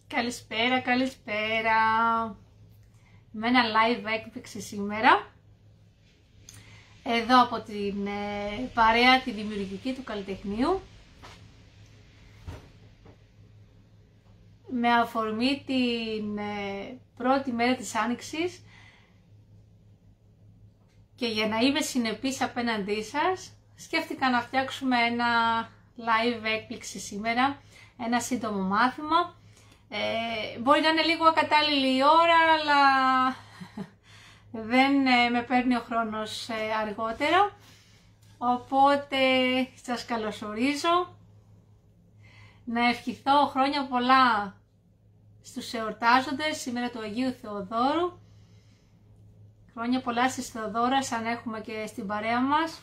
Καλησπέρα, καλησπέρα. Με ένα live έκπληξη σήμερα. Εδώ από την παρέα τη δημιουργική του καλλιτεχνείου. Με αφορμή την πρώτη μέρα της Άνοιξης. Και για να είμαι συνεπής απέναντί σας, σκέφτηκα να φτιάξουμε ένα live έκπληξη σήμερα. Ένα σύντομο μάθημα. Μπορεί να είναι λίγο ακατάλληλη η ώρα, αλλά δεν με παίρνει ο χρόνος αργότερο. Οπότε σας καλωσορίζω. Να ευχηθώ χρόνια πολλά στους εορτάζοντες σήμερα του Αγίου Θεοδόρου. Χρόνια πολλά στις Θεοδόρας, αν έχουμε και στην παρέα μας.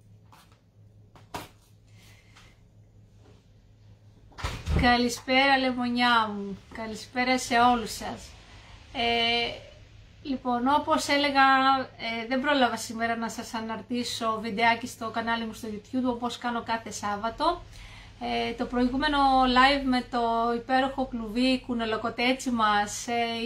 Καλησπέρα λεμονιά μου, καλησπέρα σε όλους σας. Λοιπόν, όπως έλεγα, δεν πρόλαβα σήμερα να σας αναρτήσω βιντεάκι στο κανάλι μου στο YouTube, όπως κάνω κάθε Σάββατο. Το προηγούμενο live με το υπέροχο κλουβί κουνελοκοτέτσι μας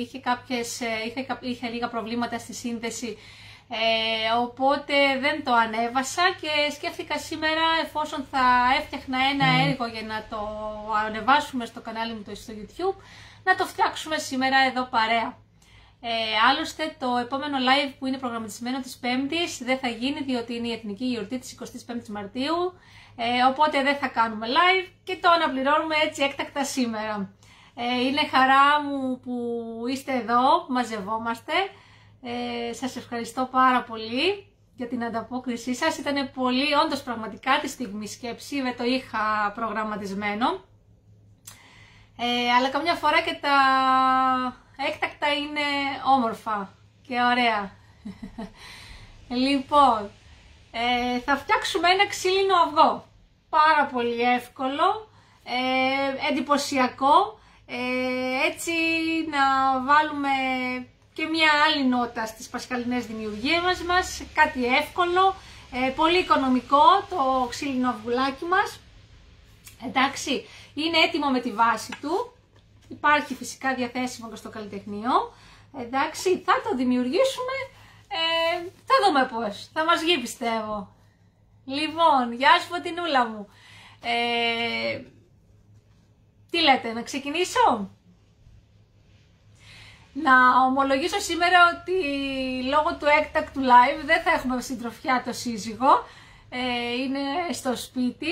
είχε λίγα προβλήματα στη σύνδεση, οπότε δεν το ανέβασα και σκέφτηκα σήμερα, εφόσον θα έφτιαχνα ένα έργο για να το ανεβάσουμε στο κανάλι μου στο YouTube, να το φτιάξουμε σήμερα εδώ παρέα. Άλλωστε το επόμενο live που είναι προγραμματισμένο της 5ης δεν θα γίνει, διότι είναι η εθνική γιορτή της 25ης Μαρτίου, οπότε δεν θα κάνουμε live και το αναπληρώνουμε έτσι έκτακτα σήμερα. Είναι χαρά μου που είστε εδώ, που μαζευόμαστε. Σας ευχαριστώ πάρα πολύ για την ανταπόκρισή σας. Ήταν πολύ, όντως πραγματικά τη στιγμή σκέψη, δεν το είχα προγραμματισμένο. Αλλά καμιά φορά και τα έκτακτα είναι όμορφα και ωραία. Λοιπόν, θα φτιάξουμε ένα ξύλινο αυγό. Πάρα πολύ εύκολο, εντυπωσιακό, έτσι να βάλουμε και μια άλλη νότα στις πασχαλινές δημιουργίες μας, κάτι εύκολο, πολύ οικονομικό το ξύλινο αυγουλάκι μας. Εντάξει, είναι έτοιμο με τη βάση του, υπάρχει φυσικά διαθέσιμο και στο καλλιτεχνείο. Εντάξει, θα το δημιουργήσουμε, θα δούμε πώς, θα μας βγει πιστεύω. Λοιπόν, γεια σου Φωτεινούλα μου. Τι λέτε, να ξεκινήσω? Να ομολογήσω σήμερα ότι λόγω του έκτακτου live δεν θα έχουμε συντροφιά το σύζυγο, είναι στο σπίτι,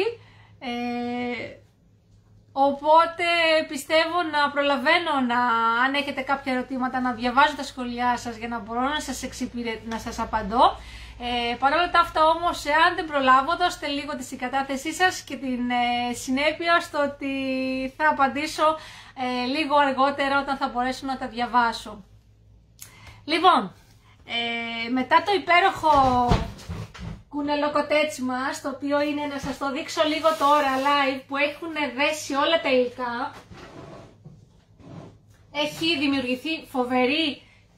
οπότε πιστεύω να προλαβαίνω αν έχετε κάποια ερωτήματα να διαβάζω τα σχόλιά σας για να μπορώ να σας απαντώ. Παρ' όλα τα αυτά όμως, εάν δεν προλάβω, δώστε λίγο τη συγκατάθεσή σας και την συνέπεια στο ότι θα απαντήσω λίγο αργότερα όταν θα μπορέσω να τα διαβάσω. Λοιπόν, μετά το υπέροχο κουνελοκοτέτσι μας, το οποίο είναι, να σας το δείξω λίγο τώρα live, που έχουν δέσει όλα τα υλικά, έχει δημιουργηθεί φοβερή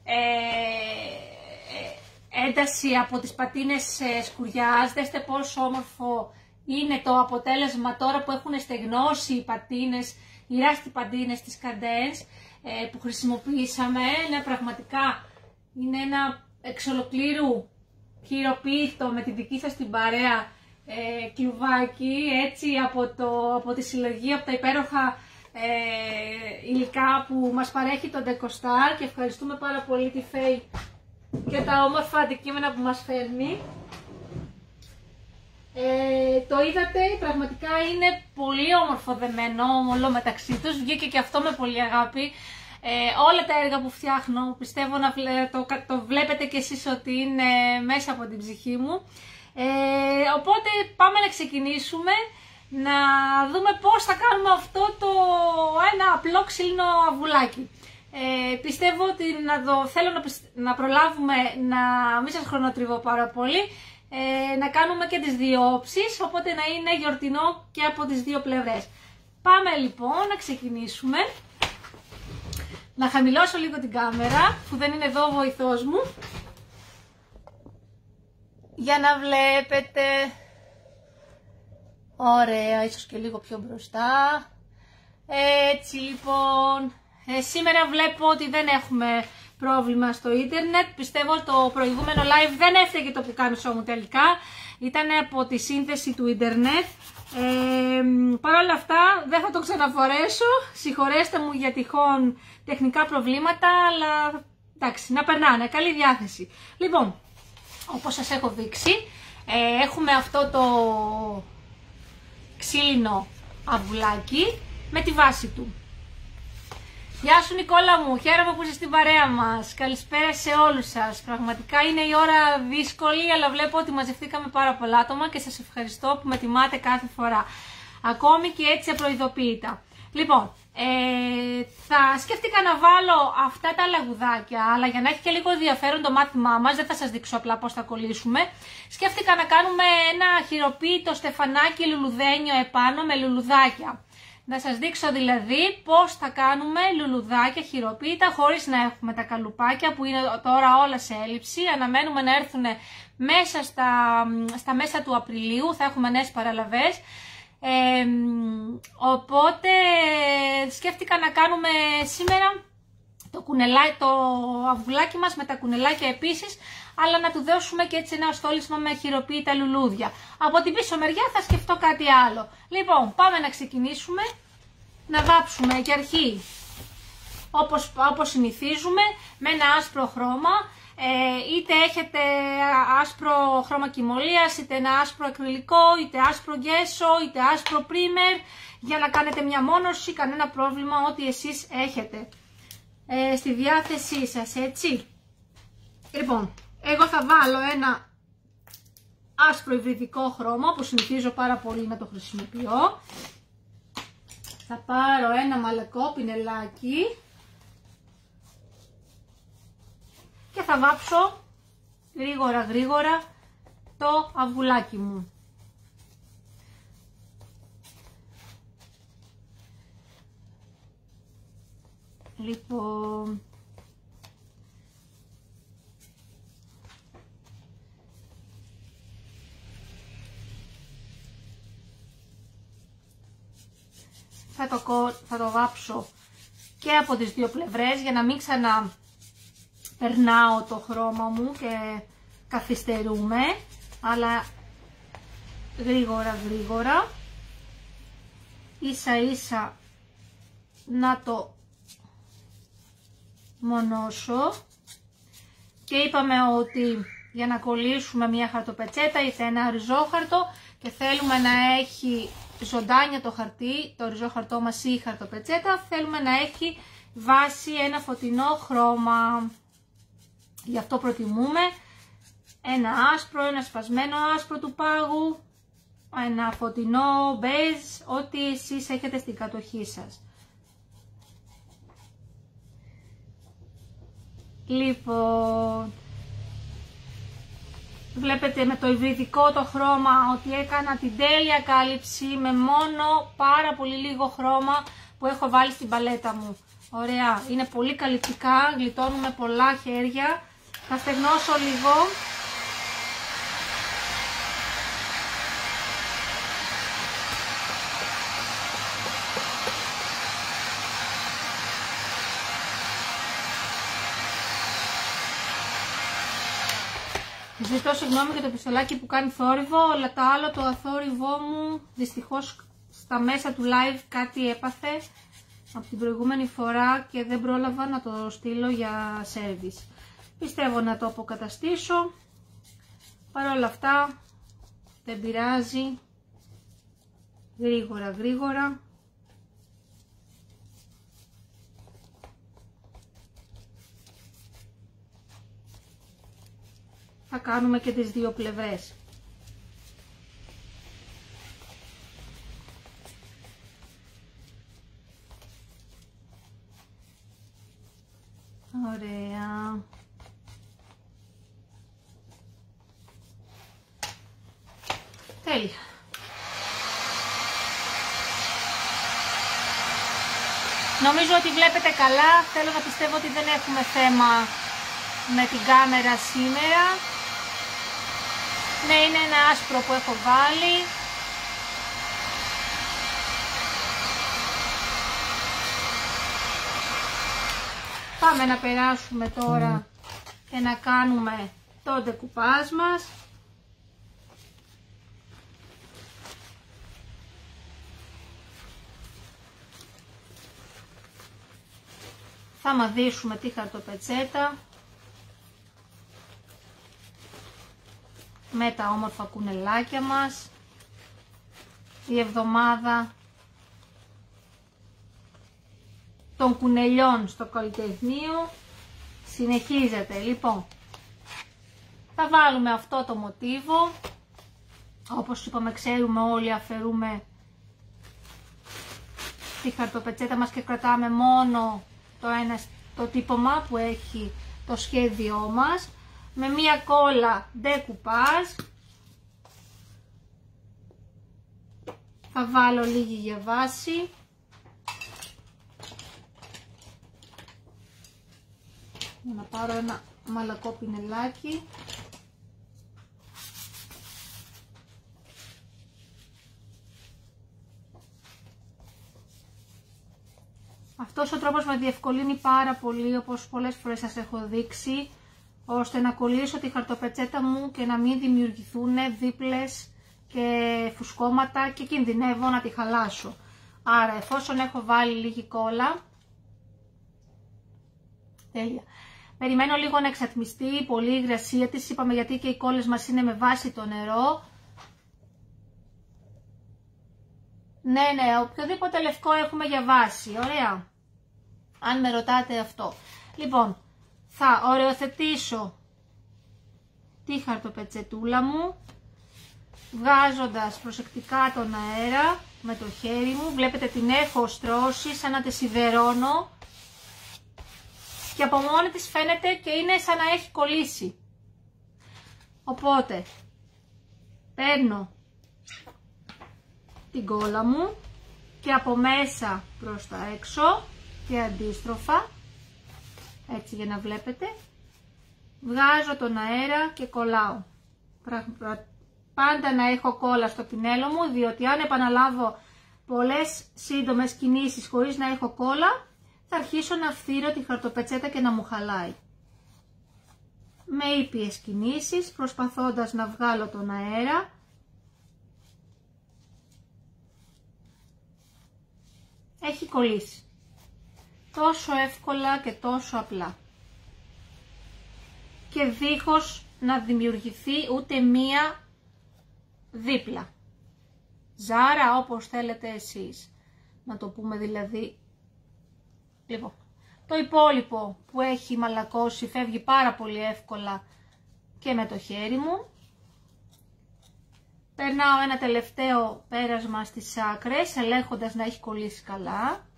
ένταση από τις πατίνες σκουριάς. Δέστε πόσο όμορφο είναι το αποτέλεσμα τώρα που έχουν στεγνώσει οι πατίνες, οι ράστι πατίνες της Cadence που χρησιμοποιήσαμε. Ναι, πραγματικά είναι ένα εξ ολοκλήρου χειροποίητο με τη δική σας την παρέα κλουβάκι, έτσι από τη συλλογή, από τα υπέροχα υλικά που μας παρέχει το Decostar, και ευχαριστούμε πάρα πολύ τη Φέη και τα όμορφα αντικείμενα που μας φέρνει. Το είδατε, πραγματικά είναι πολύ όμορφο δεμένο όλο μεταξύ τους, βγήκε και αυτό με πολύ αγάπη. Όλα τα έργα που φτιάχνω πιστεύω να το βλέπετε κι εσείς ότι είναι μέσα από την ψυχή μου. Οπότε πάμε να ξεκινήσουμε, να δούμε πώς θα κάνουμε αυτό το ένα απλό ξύλινο αυγουλάκι. Πιστεύω ότι θέλω να προλάβουμε, να μην σας χρονοτριβώ πάρα πολύ, να κάνουμε και τις δύο όψεις, οπότε να είναι γιορτινό και από τις δύο πλευρές. Πάμε λοιπόν να ξεκινήσουμε. Να χαμηλώσω λίγο την κάμερα, που δεν είναι εδώ ο βοηθός μου, για να βλέπετε. Ωραία, ίσως και λίγο πιο μπροστά. Έτσι λοιπόν, Σήμερα βλέπω ότι δεν έχουμε πρόβλημα στο ίντερνετ. Πιστεύω το προηγούμενο live δεν έφταιγε το πουκάμισό μου τελικά. Ήταν από τη σύνθεση του ίντερνετ. Παρ' όλα αυτά δεν θα το ξαναφορέσω. Συγχωρέστε μου για τυχόν τεχνικά προβλήματα, αλλά εντάξει, να περνάνε. Καλή διάθεση. Λοιπόν, όπως σας έχω δείξει, έχουμε αυτό το ξύλινο αυγουλάκι με τη βάση του. Γεια σου Νικόλα μου, χαίρομαι που είσαι στην παρέα μας. Καλησπέρα σε όλους σας. Πραγματικά είναι η ώρα δύσκολη, αλλά βλέπω ότι μαζευτήκαμε πάρα πολλά άτομα και σας ευχαριστώ που με τιμάτε κάθε φορά. Ακόμη και έτσι απροειδοποίητα. Λοιπόν, θα σκέφτηκα να βάλω αυτά τα λαγουδάκια, αλλά για να έχει και λίγο ενδιαφέρον το μάθημά μας, δεν θα σας δείξω απλά πώς θα κολλήσουμε. Σκέφτηκα να κάνουμε ένα χειροποίητο στεφανάκι λουλουδένιο επάνω με λουλουδάκια. Να σας δείξω δηλαδή πώς θα κάνουμε λουλουδάκια χειροποίητα χωρίς να έχουμε τα καλουπάκια που είναι τώρα όλα σε έλλειψη. Αναμένουμε να έρθουν μέσα στα μέσα του Απριλίου, θα έχουμε νέες παραλαβές. Οπότε σκέφτηκα να κάνουμε σήμερα το αυγουλάκι μας με τα κουνελάκια επίσης, αλλά να του δώσουμε και έτσι ένα στόλισμα με χειροποίητα λουλούδια. Από την πίσω μεριά θα σκεφτώ κάτι άλλο. Λοιπόν, πάμε να ξεκινήσουμε. Να βάψουμε για αρχή, όπως συνηθίζουμε, με ένα άσπρο χρώμα. Είτε έχετε άσπρο χρώμα κυμολίας, είτε ένα άσπρο ακριλικό, είτε άσπρο γέσο, είτε άσπρο πρίμερ, για να κάνετε μια μόνωση, κανένα πρόβλημα, ό,τι εσείς έχετε στη διάθεσή σας, έτσι. Λοιπόν, εγώ θα βάλω ένα άσπρο υβριδικό χρώμα που συνηθίζω πάρα πολύ να το χρησιμοποιώ. Θα πάρω ένα μαλακό πινελάκι και θα βάψω γρήγορα το αυγουλάκι μου. Λοιπόν, θα το βάψω και από τις δύο πλευρές για να μην ξαναπερνάω το χρώμα μου και καθυστερούμε, αλλά γρήγορα, ίσα να το μονώσω. Και είπαμε ότι για να κολλήσουμε μια χαρτοπετσέτα είτε ένα ριζόχαρτο και θέλουμε να έχει ζωντάνια το χαρτί, το ριζόχαρτό μας ή η χαρτοπετσέτα, θέλουμε να έχει βάση ένα φωτεινό χρώμα. Γι' αυτό προτιμούμε ένα άσπρο, ένα σπασμένο άσπρο του πάγου, ένα φωτεινό μπέζ, ό,τι εσείς έχετε στην κατοχή σας. Λοιπόν, βλέπετε με το υβριδικό το χρώμα ότι έκανα την τέλεια κάλυψη με μόνο πάρα πολύ λίγο χρώμα που έχω βάλει στην παλέτα μου. Ωραία, είναι πολύ καλυπτικά, γλιτώνουμε πολλά χέρια. Θα στεγνώσω λίγο. Ζητώ συγγνώμη για το πιστολάκι που κάνει θόρυβο, αλλά το άλλο το αθόρυβό μου δυστυχώς στα μέσα του live κάτι έπαθε από την προηγούμενη φορά και δεν πρόλαβα να το στείλω για service. Πιστεύω να το αποκαταστήσω, παρ' όλα αυτά δεν πειράζει, γρήγορα. Θα κάνουμε και τις δύο πλευρές. Ωραία. Τέλεια. Νομίζω ότι βλέπετε καλά. Θέλω να πιστεύω ότι δεν έχουμε θέμα με την κάμερα σήμερα. Ναι, είναι ένα άσπρο που έχω βάλει. Πάμε να περάσουμε τώρα και να κάνουμε το ντεκουπάζ μας. Θα μαδίσουμε τη χαρτοπετσέτα με τα όμορφα κουνελάκια μας. Η εβδομάδα των κουνελιών στο καλλιτεχνείο συνεχίζεται. Λοιπόν, θα βάλουμε αυτό το μοτίβο. Όπως είπαμε, ξέρουμε όλοι, αφαιρούμε τη χαρτοπετσέτα μας και κρατάμε μόνο το τύπομα που έχει το σχέδιό μας. Με μία κόλλα decoupage θα βάλω λίγη για βάση. Να πάρω ένα μαλακό πινελάκι. Αυτός ο τρόπος με διευκολύνει πάρα πολύ, όπως πολλές φορές σας έχω δείξει, ώστε να κολλήσω τη χαρτοπετσέτα μου και να μην δημιουργηθούν δίπλες και φουσκώματα και κινδυνεύω να τη χαλάσω. Άρα, εφόσον έχω βάλει λίγη κόλλα, τέλεια. Περιμένω λίγο να εξατμιστεί πολύ η υγρασία της, είπαμε γιατί και οι κόλλες μας είναι με βάση το νερό. Ναι, οποιοδήποτε λευκό έχουμε για βάση, ωραία. Αν με ρωτάτε αυτό. Λοιπόν, θα οριοθετήσω τη χαρτοπετσετούλα μου, βγάζοντας προσεκτικά τον αέρα με το χέρι μου. Βλέπετε την έχω στρώσει σαν να τη σιδερώνω και από μόνη της φαίνεται και είναι σαν να έχει κολλήσει. Οπότε παίρνω την κόλλα μου και από μέσα προς τα έξω και αντίστροφα, έτσι για να βλέπετε, βγάζω τον αέρα και κολλάω. Πάντα να έχω κόλλα στο πινέλο μου, διότι αν επαναλάβω πολλές σύντομες κινήσεις χωρίς να έχω κόλλα, θα αρχίσω να φθύρω τη χαρτοπετσέτα και να μου χαλάει. Με ήπιες κινήσεις, προσπαθώντας να βγάλω τον αέρα, έχει κολλήσει. Τόσο εύκολα και τόσο απλά. Και δίχως να δημιουργηθεί ούτε μία δίπλα. Ζάρα, όπως θέλετε εσείς. Να το πούμε δηλαδή. Λοιπόν, το υπόλοιπο που έχει μαλακώσει φεύγει πάρα πολύ εύκολα και με το χέρι μου. Περνάω ένα τελευταίο πέρασμα στις άκρες, ελέγχοντας να έχει κολλήσει καλά.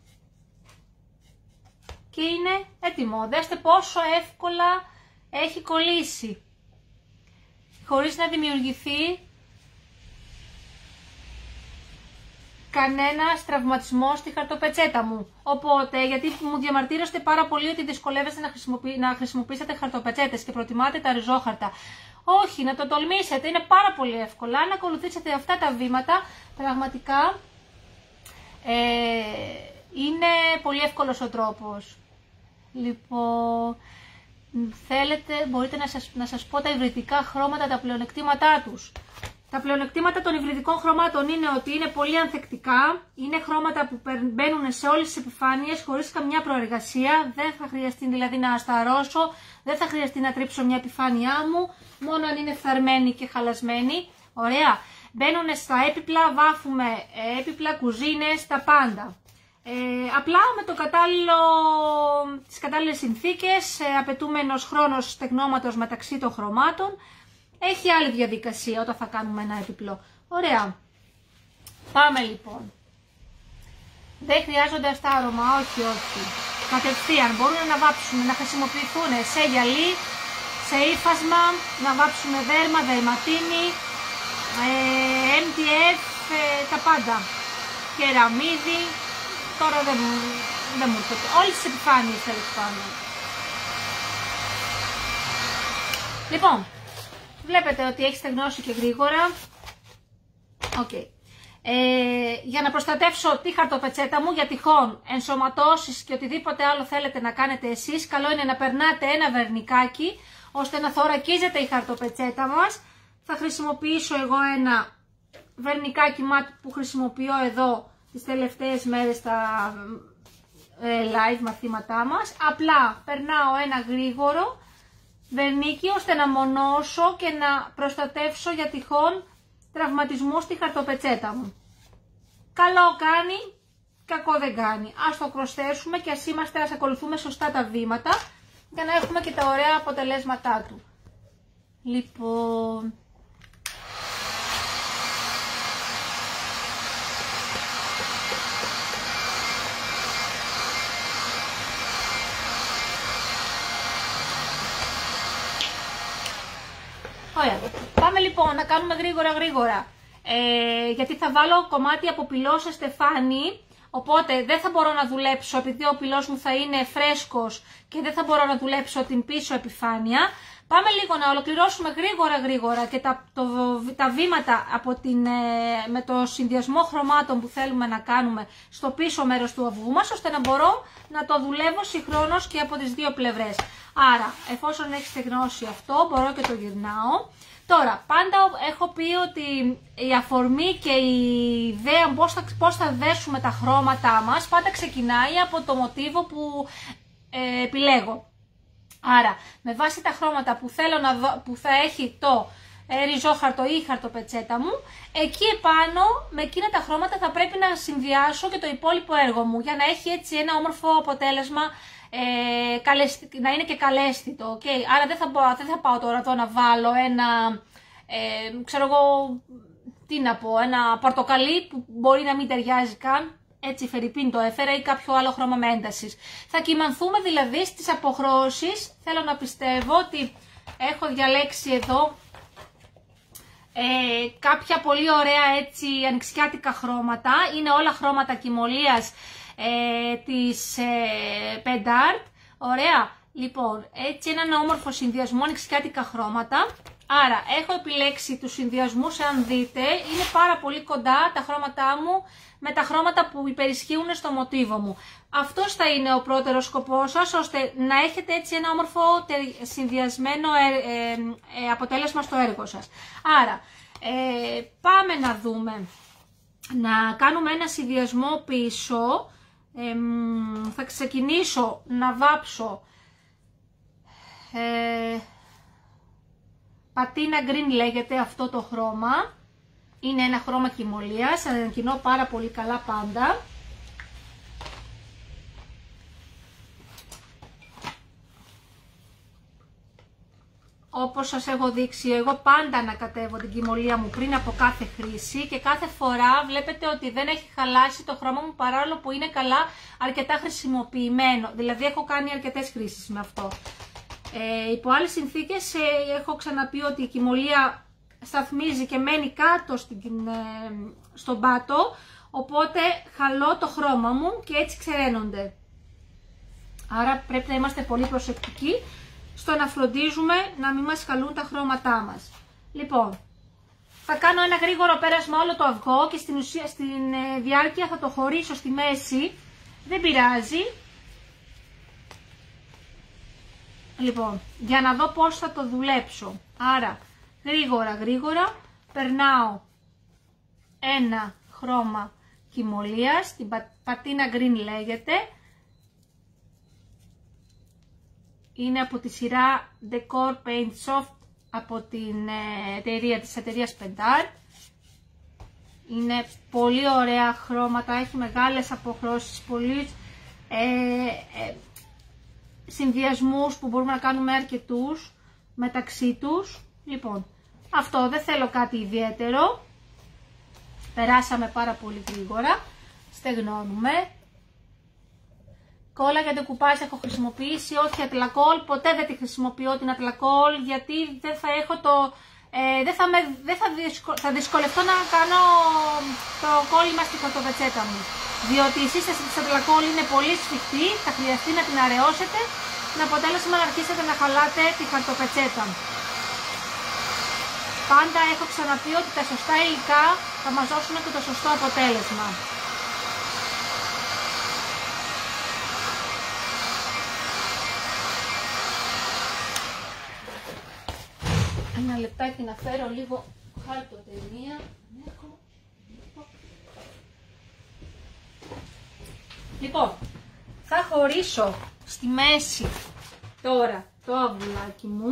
Και είναι έτοιμο. Δέστε πόσο εύκολα έχει κολλήσει. Χωρίς να δημιουργηθεί κανένα τραυματισμό στη χαρτοπετσέτα μου. Οπότε, γιατί μου διαμαρτύρεστε πάρα πολύ ότι δυσκολεύεστε να χρησιμοποιήσετε χαρτοπετσέτες και προτιμάτε τα ριζόχαρτα. Όχι, να το τολμήσετε, είναι πάρα πολύ εύκολα. Αν ακολουθήσετε αυτά τα βήματα, πραγματικά είναι πολύ εύκολος ο τρόπος. Λοιπόν, θέλετε, μπορείτε να σας πω τα υβριδικά χρώματα, τα πλεονεκτήματά τους. Τα πλεονεκτήματα των υβριδικών χρωμάτων είναι ότι είναι πολύ ανθεκτικά, είναι χρώματα που μπαίνουν σε όλες τις επιφάνειες χωρίς καμιά προεργασία, δεν θα χρειαστεί δηλαδή να ασταρώσω, δεν θα χρειαστεί να τρίψω μια επιφάνειά μου, μόνο αν είναι φθαρμένη και χαλασμένη. Ωραία. Μπαίνουν στα έπιπλα, βάφουμε έπιπλα, κουζίνες, τα πάντα. Απλά με το τις κατάλληλες συνθήκες, απαιτούμενος χρόνος στεγνώματος μεταξύ των χρωμάτων. Έχει άλλη διαδικασία όταν θα κάνουμε ένα έπιπλο. Ωραία. Πάμε λοιπόν. Δεν χρειάζονται αστάρωμα, όχι. Κατευθείαν μπορούν να βάψουν, να χρησιμοποιηθούν σε γυαλί, σε ύφασμα, να βάψουμε δέρμα, δερματίνη, MDF, τα πάντα. Κεραμίδι, τώρα δεν μου έρχεται. Όλες τις επιφάνειες τέλος πάντων. Λοιπόν, βλέπετε ότι έχει στεγνώσει και γρήγορα. Okay. Για να προστατεύσω τη χαρτοπετσέτα μου για τυχόν ενσωματώσεις και οτιδήποτε άλλο θέλετε να κάνετε εσείς, καλό είναι να περνάτε ένα βερνικάκι ώστε να θωρακίζεται η χαρτοπετσέτα μας. Θα χρησιμοποιήσω εγώ ένα βερνικάκι μάτι που χρησιμοποιώ εδώ τις τελευταίες μέρες στα live μαθήματά μας. Απλά περνάω ένα γρήγορο βερνίκι ώστε να μονώσω και να προστατεύσω για τυχόν τραυματισμού στη χαρτοπετσέτα μου. Καλό κάνει, κακό δεν κάνει. Ας το προσθέσουμε και ας ακολουθούμε σωστά τα βήματα για να έχουμε και τα ωραία αποτελέσματά του. Λοιπόν... Ωραία. Πάμε λοιπόν να κάνουμε γρήγορα γιατί θα βάλω κομμάτι από πυλό σε στεφάνι, οπότε δεν θα μπορώ να δουλέψω επειδή ο πυλός μου θα είναι φρέσκος και δεν θα μπορώ να δουλέψω την πίσω επιφάνεια. Πάμε λίγο να ολοκληρώσουμε γρήγορα και τα βήματα από με το συνδυασμό χρωμάτων που θέλουμε να κάνουμε στο πίσω μέρος του αυγού μας, ώστε να μπορώ να το δουλεύω συγχρόνως και από τις δύο πλευρές. Άρα, εφόσον έχει στεγνώσει αυτό, μπορώ και το γυρνάω. Τώρα, πάντα έχω πει ότι η αφορμή και η ιδέα πώς θα δέσουμε τα χρώματά μας πάντα ξεκινάει από το μοτίβο που επιλέγω. Άρα, με βάση τα χρώματα που θέλω να δω, που θα έχει το ριζόχαρτο ή η χαρτοπετσέτα μου, εκεί επάνω με εκείνα τα χρώματα θα πρέπει να συνδυάσω και το υπόλοιπο έργο μου για να έχει έτσι ένα όμορφο αποτέλεσμα, να είναι και καλέσθητο. Okay. Άρα δεν θα πάω τώρα εδώ να βάλω ένα, ξέρω εγώ, τι να πω, ένα πορτοκαλί που μπορεί να μην ταιριάζει καν. Έτσι φερρυπίν το έφερα ή κάποιο άλλο χρώμα με έντασης. Θα κυμανθούμε δηλαδή στις αποχρώσεις. Θέλω να πιστεύω ότι έχω διαλέξει εδώ κάποια πολύ ωραία έτσι ανοιξιάτικα χρώματα. Είναι όλα χρώματα κυμολίας της Pedart. Ωραία. Λοιπόν, έτσι έναν όμορφο συνδυασμό ανοιξιάτικα χρώματα. Άρα έχω επιλέξει τους συνδυασμούς, αν δείτε, είναι πάρα πολύ κοντά τα χρώματά μου με τα χρώματα που υπερισχύουν στο μοτίβο μου. Αυτός θα είναι ο πρώτερος σκοπός σας, ώστε να έχετε έτσι ένα όμορφο συνδυασμένο αποτέλεσμα στο έργο σας. Άρα, πάμε να δούμε, να κάνουμε ένα συνδυασμό πίσω. Θα ξεκινήσω να βάψω πατίνα green λέγεται αυτό το χρώμα. Είναι ένα χρώμα κυμολίας, ανακοινώ πάρα πολύ καλά πάντα. Όπως σας έχω δείξει, εγώ πάντα ανακατεύω την κυμολία μου πριν από κάθε χρήση και κάθε φορά βλέπετε ότι δεν έχει χαλάσει το χρώμα μου, παρόλο που είναι καλά αρκετά χρησιμοποιημένο. Δηλαδή έχω κάνει αρκετές χρήσεις με αυτό. Υπό άλλες συνθήκες έχω ξαναπεί ότι η κυμολία σταθμίζει και μένει κάτω στον πάτο, οπότε χαλώ το χρώμα μου και έτσι ξεραίνονται. Άρα πρέπει να είμαστε πολύ προσεκτικοί στο να φροντίζουμε να μην μας χαλούν τα χρώματά μας. Λοιπόν, θα κάνω ένα γρήγορο πέρασμα όλο το αυγό και στην ουσία, στην διάρκεια θα το χωρίσω στη μέση, δεν πειράζει. Λοιπόν, για να δω πώς θα το δουλέψω. Άρα, γρήγορα περνάω ένα χρώμα κυμολίας, την πατίνα green λέγεται. Είναι από τη σειρά Decor Paint Soft από την εταιρεία της εταιρείας Pedart. Είναι πολύ ωραία χρώματα, έχει μεγάλες αποχρώσεις, πολύ συνδυασμούς που μπορούμε να κάνουμε αρκετούς μεταξύ τους. Λοιπόν, αυτό δεν θέλω κάτι ιδιαίτερο. Περάσαμε πάρα πολύ γρήγορα. Στεγνώνουμε. Κόλλα για το κουπάζι έχω χρησιμοποιήσει, όχι ατλακόλ. Ποτέ δεν τη χρησιμοποιώ την ατλακόλ, γιατί δεν θα έχω το... θα δυσκολευτώ να κάνω το κόλλημα στη χαρτοπετσέτα μου. Διότι η σύσταση της ατλακόλ είναι πολύ σφιχτή, θα χρειαστεί να την αραιώσετε, με αποτέλεσμα να αρχίσετε να χαλάτε τη χαρτοπετσέτα. Πάντα έχω ξαναπεί ότι τα σωστά υλικά θα μας δώσουν και το σωστό αποτέλεσμα. Ένα λεπτάκι να φέρω λίγο χαρτοτενία. Λοιπόν, θα χωρίσω στη μέση τώρα το αυγουλάκι μου,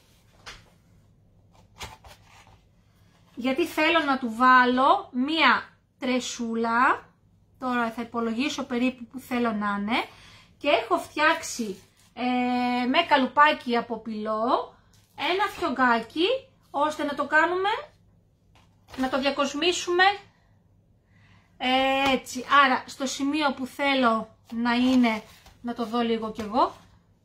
γιατί θέλω να του βάλω μία τρεσούλα. Τώρα θα υπολογίσω περίπου που θέλω να είναι, και έχω φτιάξει με καλουπάκι από πυλό ένα φιωγκάκι, ώστε να το κάνουμε, να το διακοσμήσουμε έτσι. Άρα στο σημείο που θέλω να είναι, να το δω λίγο κι εγώ,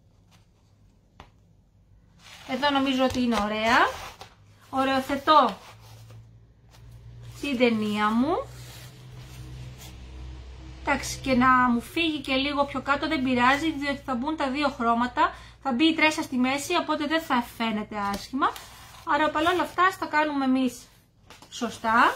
εδώ νομίζω ότι είναι ωραία. Οριοθετώ την ταινία μου. Εντάξει, και να μου φύγει και λίγο πιο κάτω δεν πειράζει, διότι θα μπουν τα δύο χρώματα. Θα μπει η τρέσα στη μέση, οπότε δεν θα φαίνεται άσχημα. Άρα παρόλα αυτά θα κάνουμε εμείς σωστά.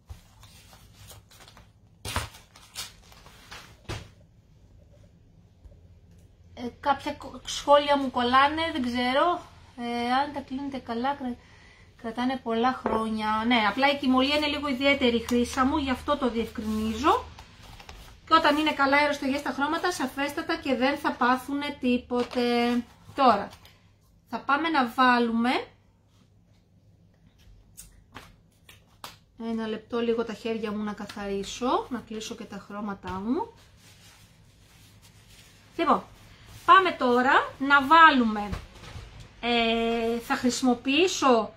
Κάποια σχόλια μου κολλάνε, δεν ξέρω. Αν τα κλείνετε καλά, κρατάνε πολλά χρόνια. Ναι, απλά η κοιμωλία είναι λίγο ιδιαίτερη χρήσα μου, γι' αυτό το διευκρινίζω. Και όταν είναι καλά αεροστεγές τα χρώματα, σαφέστατα και δεν θα πάθουν τίποτε. Τώρα, θα πάμε να βάλουμε ένα λεπτό λίγο τα χέρια μου να καθαρίσω, να κλείσω και τα χρώματά μου. Λοιπόν, πάμε τώρα να βάλουμε, θα χρησιμοποιήσω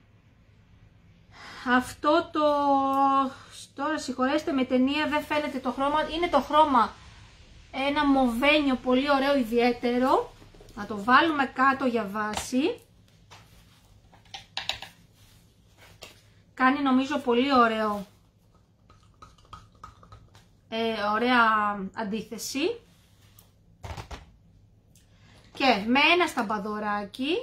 αυτό το, τώρα συγχωρέστε με ταινία δεν φαίνεται το χρώμα, είναι το χρώμα ένα μοβένιο πολύ ωραίο ιδιαίτερο. Να το βάλουμε κάτω για βάση. Κάνει νομίζω πολύ ωραίο, ωραία αντίθεση. Και με ένα σταμπαδωράκι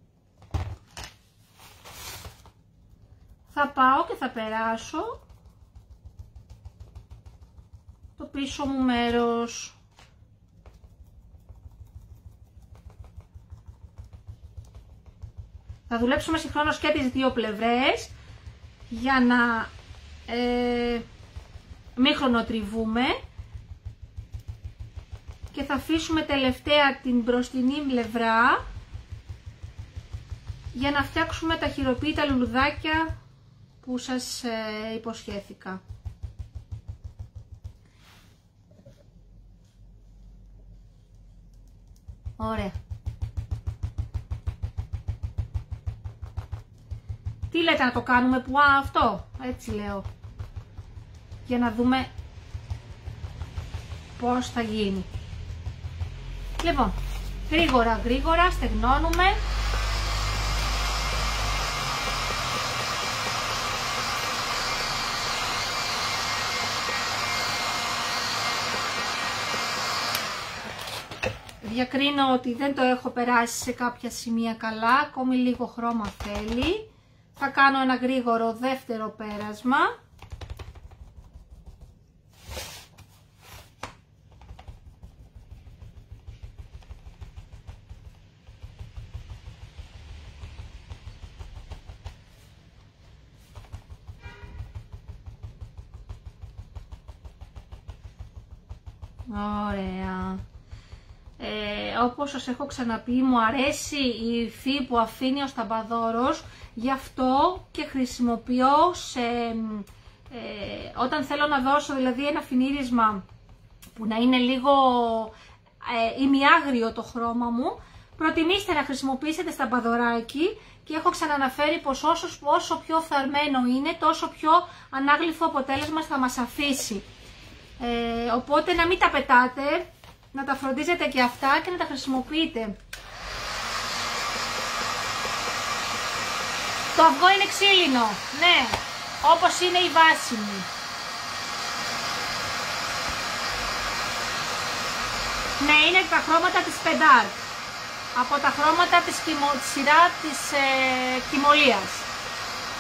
θα πάω και θα περάσω το πίσω μου μέρος. Θα δουλέψουμε συγχρόνως και τις δύο πλευρές για να μην χρονοτριβούμε, και θα αφήσουμε τελευταία την μπροστινή πλευρά για να φτιάξουμε τα χειροποίητα λουλουδάκια που σας υποσχέθηκα. Ωραία. Τι λέτε να το κάνουμε που αυτό, έτσι λέω, για να δούμε πώς θα γίνει. Λοιπόν, γρήγορα γρήγορα στεγνώνουμε. Διακρίνω ότι δεν το έχω περάσει σε κάποια σημεία καλά, ακόμη λίγο χρώμα θέλει. Θα κάνω ένα γρήγορο δεύτερο πέρασμα. Ωραία. Όπως σας έχω ξαναπεί, μου αρέσει η υφή που αφήνει ο σταμπαδόρος, γι' αυτό και χρησιμοποιώ όταν θέλω να δώσω δηλαδή ένα φινίρισμα που να είναι λίγο ημιάγριο το χρώμα μου, προτιμήστε να χρησιμοποιήσετε σταμπαδωράκι, και έχω ξαναναφέρει πως όσο πιο φθαρμένο είναι, τόσο πιο ανάγλυφο αποτέλεσμα θα μας αφήσει. Οπότε να μην τα πετάτε, να τα φροντίζετε και αυτά και να τα χρησιμοποιείτε. Το αυγό είναι ξύλινο, ναι, όπως είναι η βάση μου. Ναι, είναι τα χρώματα της Πεντάρ, από τα χρώματα της σειρά της κοιμωλίας.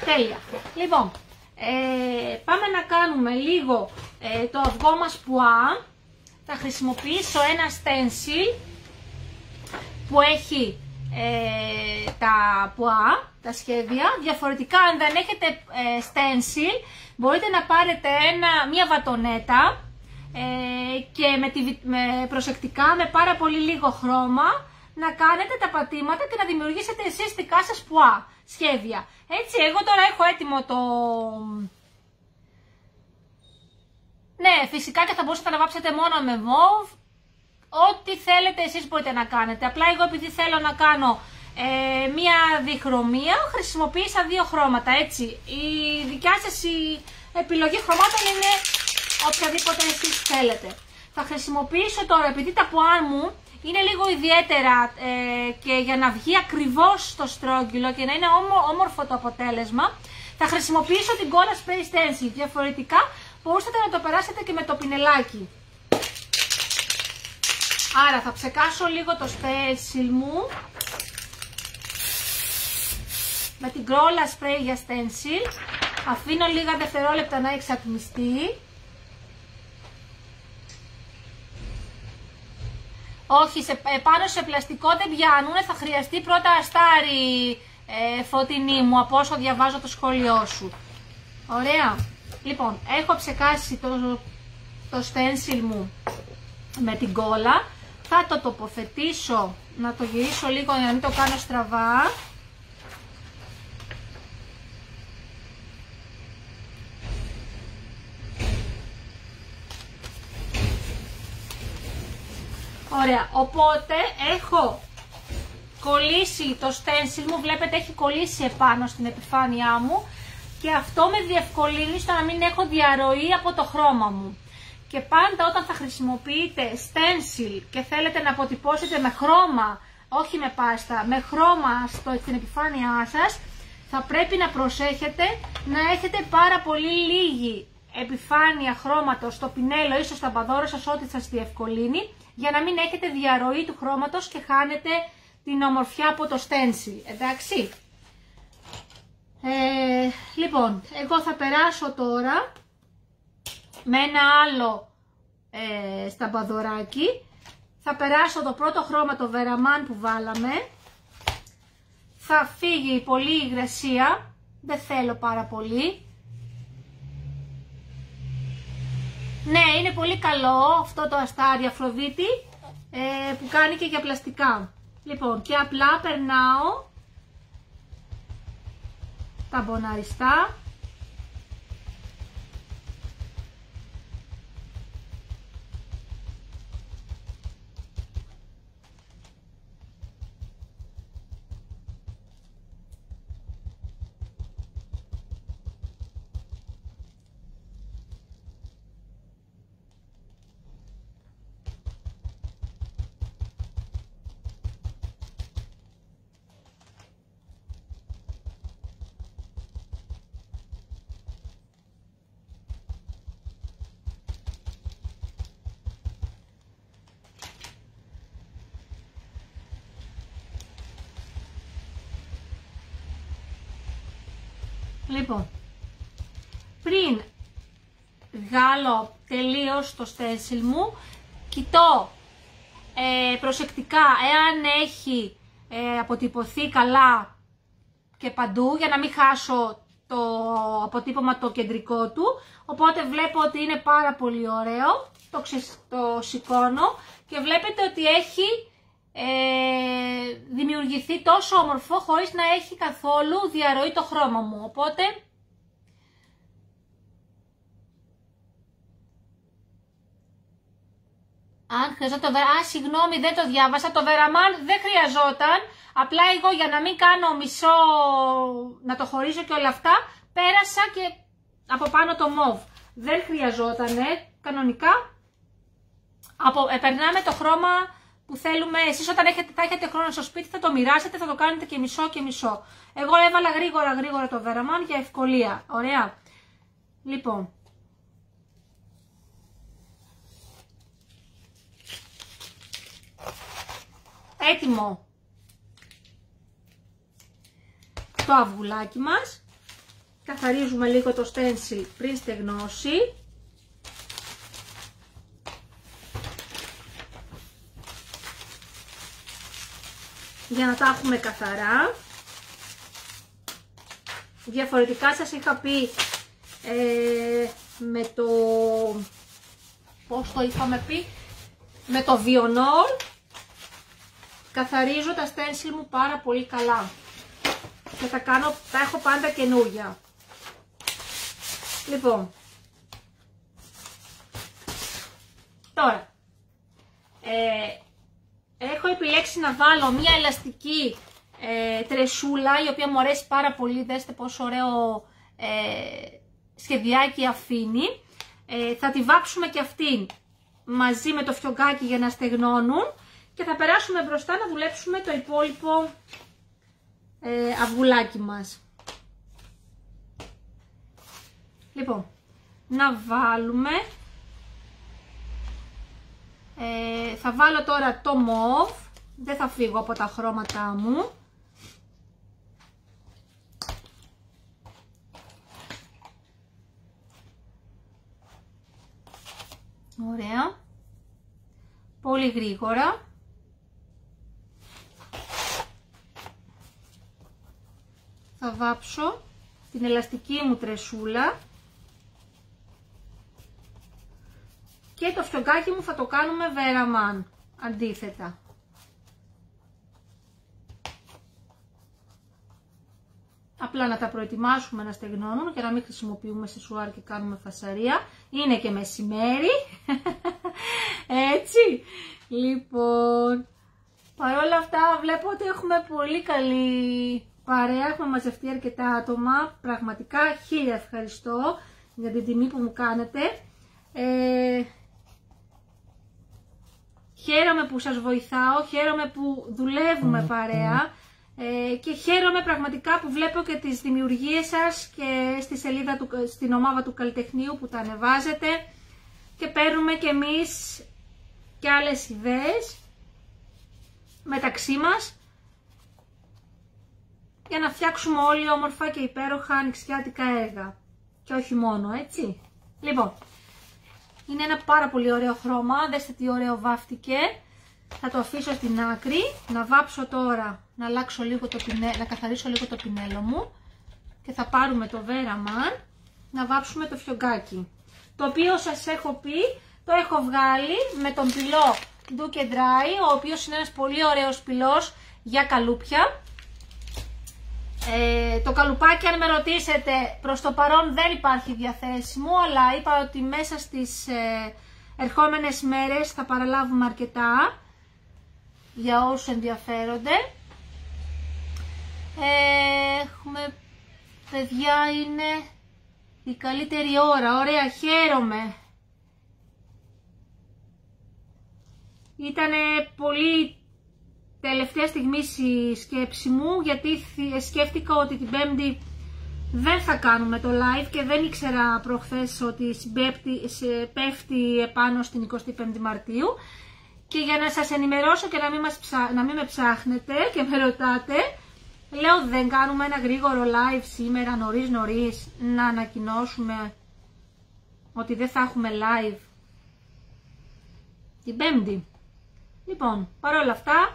Τέλεια. Λοιπόν, πάμε να κάνουμε λίγο το αυγό μας πουά. Θα χρησιμοποιήσω ένα stencil που έχει τα πουά, τα σχέδια. Διαφορετικά, αν δεν έχετε stencil, μπορείτε να πάρετε μία βατονέτα και προσεκτικά, με πάρα πολύ λίγο χρώμα, να κάνετε τα πατήματα και να δημιουργήσετε εσείς δικά σας πουά σχέδια. Έτσι, εγώ τώρα έχω έτοιμο το... Ναι, φυσικά και θα μπορούσατε να βάψετε μόνο με μοβ. Ό,τι θέλετε εσείς μπορείτε να κάνετε. Απλά εγώ, επειδή θέλω να κάνω μία διχρωμία, χρησιμοποίησα δύο χρώματα, έτσι. Η δικιά σας η επιλογή χρωμάτων είναι οποιαδήποτε εσείς θέλετε. Θα χρησιμοποιήσω τώρα, επειδή τα πουά μου είναι λίγο ιδιαίτερα και για να βγει ακριβώς το στρόγγυλο και να είναι όμορφο το αποτέλεσμα, θα χρησιμοποιήσω την κόλλα Spray Stencil. Διαφορετικά μπορούσατε να το περάσετε και με το πινελάκι. Άρα θα ψεκάσω λίγο το stencil μου με την κόλλα spray για stencil. Αφήνω λίγα δευτερόλεπτα να εξατμιστεί. Όχι, πάνω σε πλαστικό δεν πιάνουνε, θα χρειαστεί πρώτα αστάρι φωτεινή μου, από όσο διαβάζω το σχόλιο σου. Ωραία. Λοιπόν, έχω ψεκάσει το stencil μου με την κόλλα. Θα το τοποθετήσω, να το γυρίσω λίγο για να μην το κάνω στραβά. Ωραία, οπότε έχω κολλήσει το stencil μου, βλέπετε έχει κολλήσει επάνω στην επιφάνειά μου και αυτό με διευκολύνει στο να μην έχω διαρροή από το χρώμα μου. Και πάντα όταν θα χρησιμοποιείτε stencil και θέλετε να αποτυπώσετε με χρώμα, όχι με πάστα, με χρώμα στην επιφάνειά σας, θα πρέπει να προσέχετε να έχετε πάρα πολύ λίγη επιφάνεια χρώματος στο πινέλο ή στο σταμπαδόρο σας, ό,τι σας διευκολύνει, για να μην έχετε διαρροή του χρώματος και χάνετε την ομορφιά από το stencil, εντάξει. Λοιπόν, εγώ θα περάσω τώρα με ένα άλλο σταμπαδοράκι. Θα περάσω το πρώτο χρώμα, το βεραμάν που βάλαμε. Θα φύγει πολύ υγρασία, δεν θέλω πάρα πολύ. Ναι, είναι πολύ καλό αυτό το αστάρι Αφροδίτη που κάνει και για πλαστικά. Λοιπόν, και απλά περνάω τα μποναριστά. Λοιπόν, πριν βγάλω τελείως το stencil μου, κοιτώ προσεκτικά εάν έχει αποτυπωθεί καλά και παντού, για να μην χάσω το αποτύπωμα το κεντρικό του. Οπότε βλέπω ότι είναι πάρα πολύ ωραίο, το σηκώνω και βλέπετε ότι έχει δημιουργηθεί τόσο όμορφο χωρίς να έχει καθόλου διαρροή το χρώμα μου. Οπότε αν χρειαζόταν συγγνώμη, δεν το διάβασα, το βεραμάν δεν χρειαζόταν, απλά εγώ για να μην κάνω μισό, να το χωρίσω και όλα αυτά, πέρασα και από πάνω το μοβ. Δεν χρειαζότανε, κανονικά περνάμε το χρώμα που θέλουμε. Εσείς όταν θα έχετε χρόνο στο σπίτι θα το μοιράσετε, θα το κάνετε και μισό και μισό. Εγώ έβαλα γρήγορα το βεραμάν για ευκολία. Ωραία. Λοιπόν, έτοιμο το αυγουλάκι μας. Καθαρίζουμε λίγο το stencil πριν στεγνώσει. Για να τα έχουμε καθαρά. Διαφορετικά σας είχα πει με το, πώς το είχαμε πει, με το Vionol καθαρίζω τα stencil μου πάρα πολύ καλά και τα έχω πάντα καινούργια. Λοιπόν, τώρα έχω επιλέξει να βάλω μια ελαστική τρεσούλα, η οποία μου αρέσει πάρα πολύ. Δέστε πόσο ωραίο σχεδιάκι αφήνει. Θα τη βάψουμε και αυτήν μαζί με το φιωγκάκι για να στεγνώνουν και θα περάσουμε μπροστά να δουλέψουμε το υπόλοιπο αυγουλάκι μας. Λοιπόν, να βάλουμε, θα βάλω τώρα το μοβ, δεν θα φύγω από τα χρώματά μου. Ωραία, πολύ γρήγορα. Θα βάψω την ελαστική μου τρεσούλα και το φιωγκάκι μου θα το κάνουμε βέραμαν, αντίθετα. Απλά να τα προετοιμάσουμε να στεγνώνουν και να μην χρησιμοποιούμε σεσουάρ και κάνουμε φασαρία. Είναι και μεσημέρι. Έτσι. Λοιπόν, παρόλα αυτά βλέπω ότι έχουμε πολύ καλή παρέα. Έχουμε μαζευτεί αρκετά άτομα. Πραγματικά 1000 ευχαριστώ για την τιμή που μου κάνετε. Χαίρομαι που σας βοηθάω. Χαίρομαι που δουλεύουμε παρέα. Και χαίρομαι πραγματικά που βλέπω και τις δημιουργίες σας και στη σελίδα στην ομάδα του καλλιτεχνείου που τα ανεβάζετε και παίρνουμε και εμείς και άλλες ιδέες μεταξύ μας για να φτιάξουμε όλοι όμορφα και υπέροχα ανοιξιάτικα έργα και όχι μόνο, έτσι. Λοιπόν, είναι ένα πάρα πολύ ωραίο χρώμα, δέστε τι ωραίο βάφτηκε. Θα το αφήσω στην άκρη, να βάψω τώρα, να αλλάξω λίγο να καθαρίσω λίγο το πινέλο μου και θα πάρουμε το βέραμαν να βάψουμε το φιωγκάκι. Το οποίο σας έχω πει, το έχω βγάλει με τον πυλό Do and Dry, ο οποίος είναι ένας πολύ ωραίος πυλός για καλούπια. Το καλουπάκι, αν με ρωτήσετε, προς το παρόν δεν υπάρχει διαθέσιμο, αλλά είπα ότι μέσα στις ερχόμενες μέρες θα παραλάβουμε αρκετά για όσους ενδιαφέρονται. Έχουμε, παιδιά, είναι η καλύτερη ώρα. Ωραία, χαίρομαι. Ήτανε πολύ τελευταία στιγμή η σκέψη μου, γιατί σκέφτηκα ότι την Πέμπτη δεν θα κάνουμε το live και δεν ήξερα προχθές ότι πέφτει επάνω στην 25η Μαρτίου. Και για να σας ενημερώσω και να μην με ψάχνετε και με ρωτάτε, λέω δεν κάνουμε ένα γρήγορο live σήμερα νωρίς να ανακοινώσουμε ότι δεν θα έχουμε live την Πέμπτη. Λοιπόν, παρόλα αυτά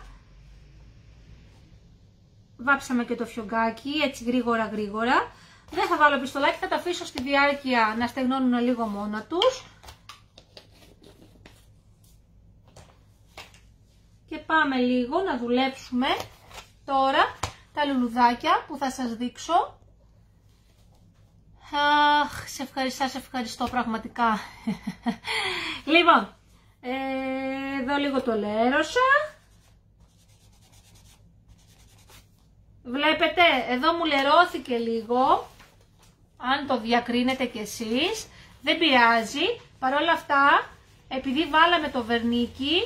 βάψαμε και το φιωγκάκι έτσι γρήγορα. Δεν θα βάλω πιστολάκι, θα τα αφήσω στη διάρκεια να στεγνώνουν λίγο μόνα τους. Και πάμε λίγο να δουλέψουμε τώρα τα λουλουδάκια που θα σας δείξω. Αχ, σε ευχαριστώ πραγματικά. Λοιπόν, εδώ λίγο το λέρωσα. Βλέπετε, εδώ μου λερώθηκε λίγο. Αν το διακρίνετε κι εσείς, δεν πειράζει. Παρ' όλα αυτά, επειδή βάλαμε το βερνίκι,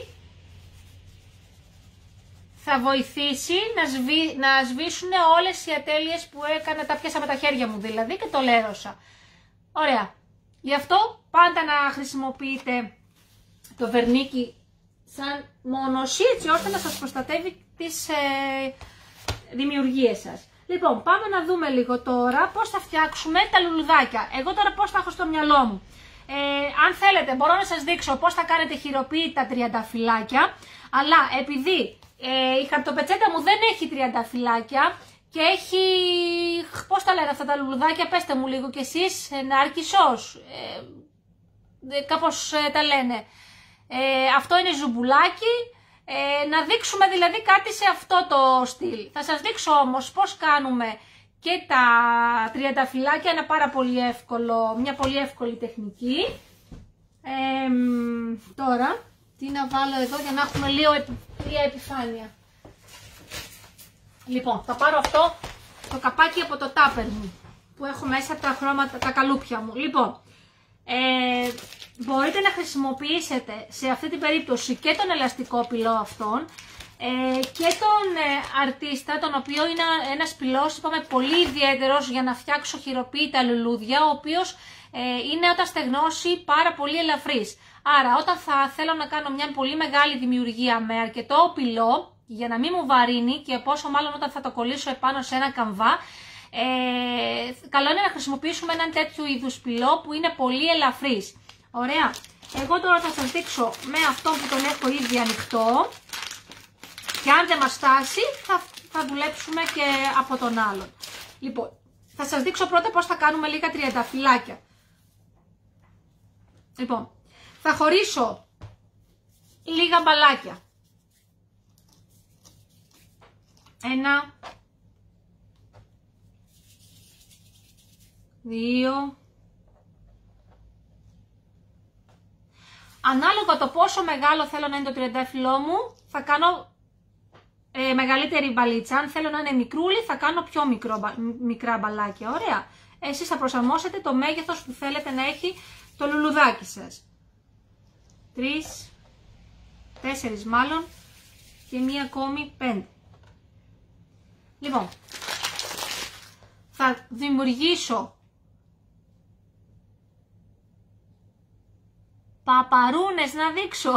θα βοηθήσει να σβήσουν όλες οι ατέλειες που έκανα, τα πιάσα με τα χέρια μου δηλαδή και το λέρωσα. Ωραία. Γι' αυτό πάντα να χρησιμοποιείτε το βερνίκι σαν μονοσί, έτσι ώστε να σας προστατεύει τις δημιουργίες σας. Λοιπόν, πάμε να δούμε λίγο τώρα πώς θα φτιάξουμε τα λουλουδάκια. Εγώ τώρα πώς τα έχω στο μυαλό μου. Αν θέλετε μπορώ να σας δείξω πώς θα κάνετε χειροποίητα τριανταφυλλάκια, αλλά επειδή η χαρτοπετσέτα μου δεν έχει τριανταφυλλάκια και έχει, πώς τα λένε αυτά τα λουλουδάκια, πέστε μου λίγο κι εσείς, νάρκισσος, κάπως τα λένε. Αυτό είναι ζουμπουλάκι, να δείξουμε δηλαδή κάτι σε αυτό το στυλ. Θα σας δείξω όμως πώς κάνουμε και τα τριανταφυλλάκια, μια πολύ εύκολη τεχνική. Τώρα, τι να βάλω εδώ για να έχουμε λίγο επιφάνεια. Λοιπόν, θα πάρω αυτό το καπάκι από το τάπερ μου, που έχω μέσα τα χρώματα, τα καλούπια μου. Λοιπόν, μπορείτε να χρησιμοποιήσετε σε αυτή την περίπτωση και τον ελαστικό πυλό αυτόν και τον αρτίστα, τον οποίο είναι ένας πυλός, είπαμε, πολύ ιδιαίτερος για να φτιάξω χειροποίητα λουλούδια, ο οποίος είναι όταν στεγνώσει πάρα πολύ ελαφρύς. Άρα όταν θα θέλω να κάνω μια πολύ μεγάλη δημιουργία με αρκετό πυλό, για να μην μου βαρύνει και πόσο μάλλον όταν θα το κολλήσω επάνω σε ένα καμβά, καλό είναι να χρησιμοποιήσουμε έναν τέτοιου είδους πυλό που είναι πολύ ελαφρύς. Ωραία. Εγώ τώρα θα σας δείξω με αυτό που τον έχω ήδη ανοιχτό και αν δεν μας φτάσει θα δουλέψουμε και από τον άλλον. Λοιπόν, θα σας δείξω πρώτα πώς θα κάνουμε λίγα τριανταφυλλάκια. Λοιπόν, θα χωρίσω λίγα μπαλάκια. 1, 2. Ανάλογα το πόσο μεγάλο θέλω να είναι το τριαντάφυλλό μου, θα κάνω μεγαλύτερη μπαλίτσα. Αν θέλω να είναι μικρούλι, θα κάνω πιο μικρά μπαλάκια. Ωραία. Εσείς θα προσαρμόσετε το μέγεθος που θέλετε να έχει το λουλουδάκι σας. 3, 4 μάλλον και μία ακόμη 5. Λοιπόν, θα δημιουργήσω παπαρούνες να δείξω.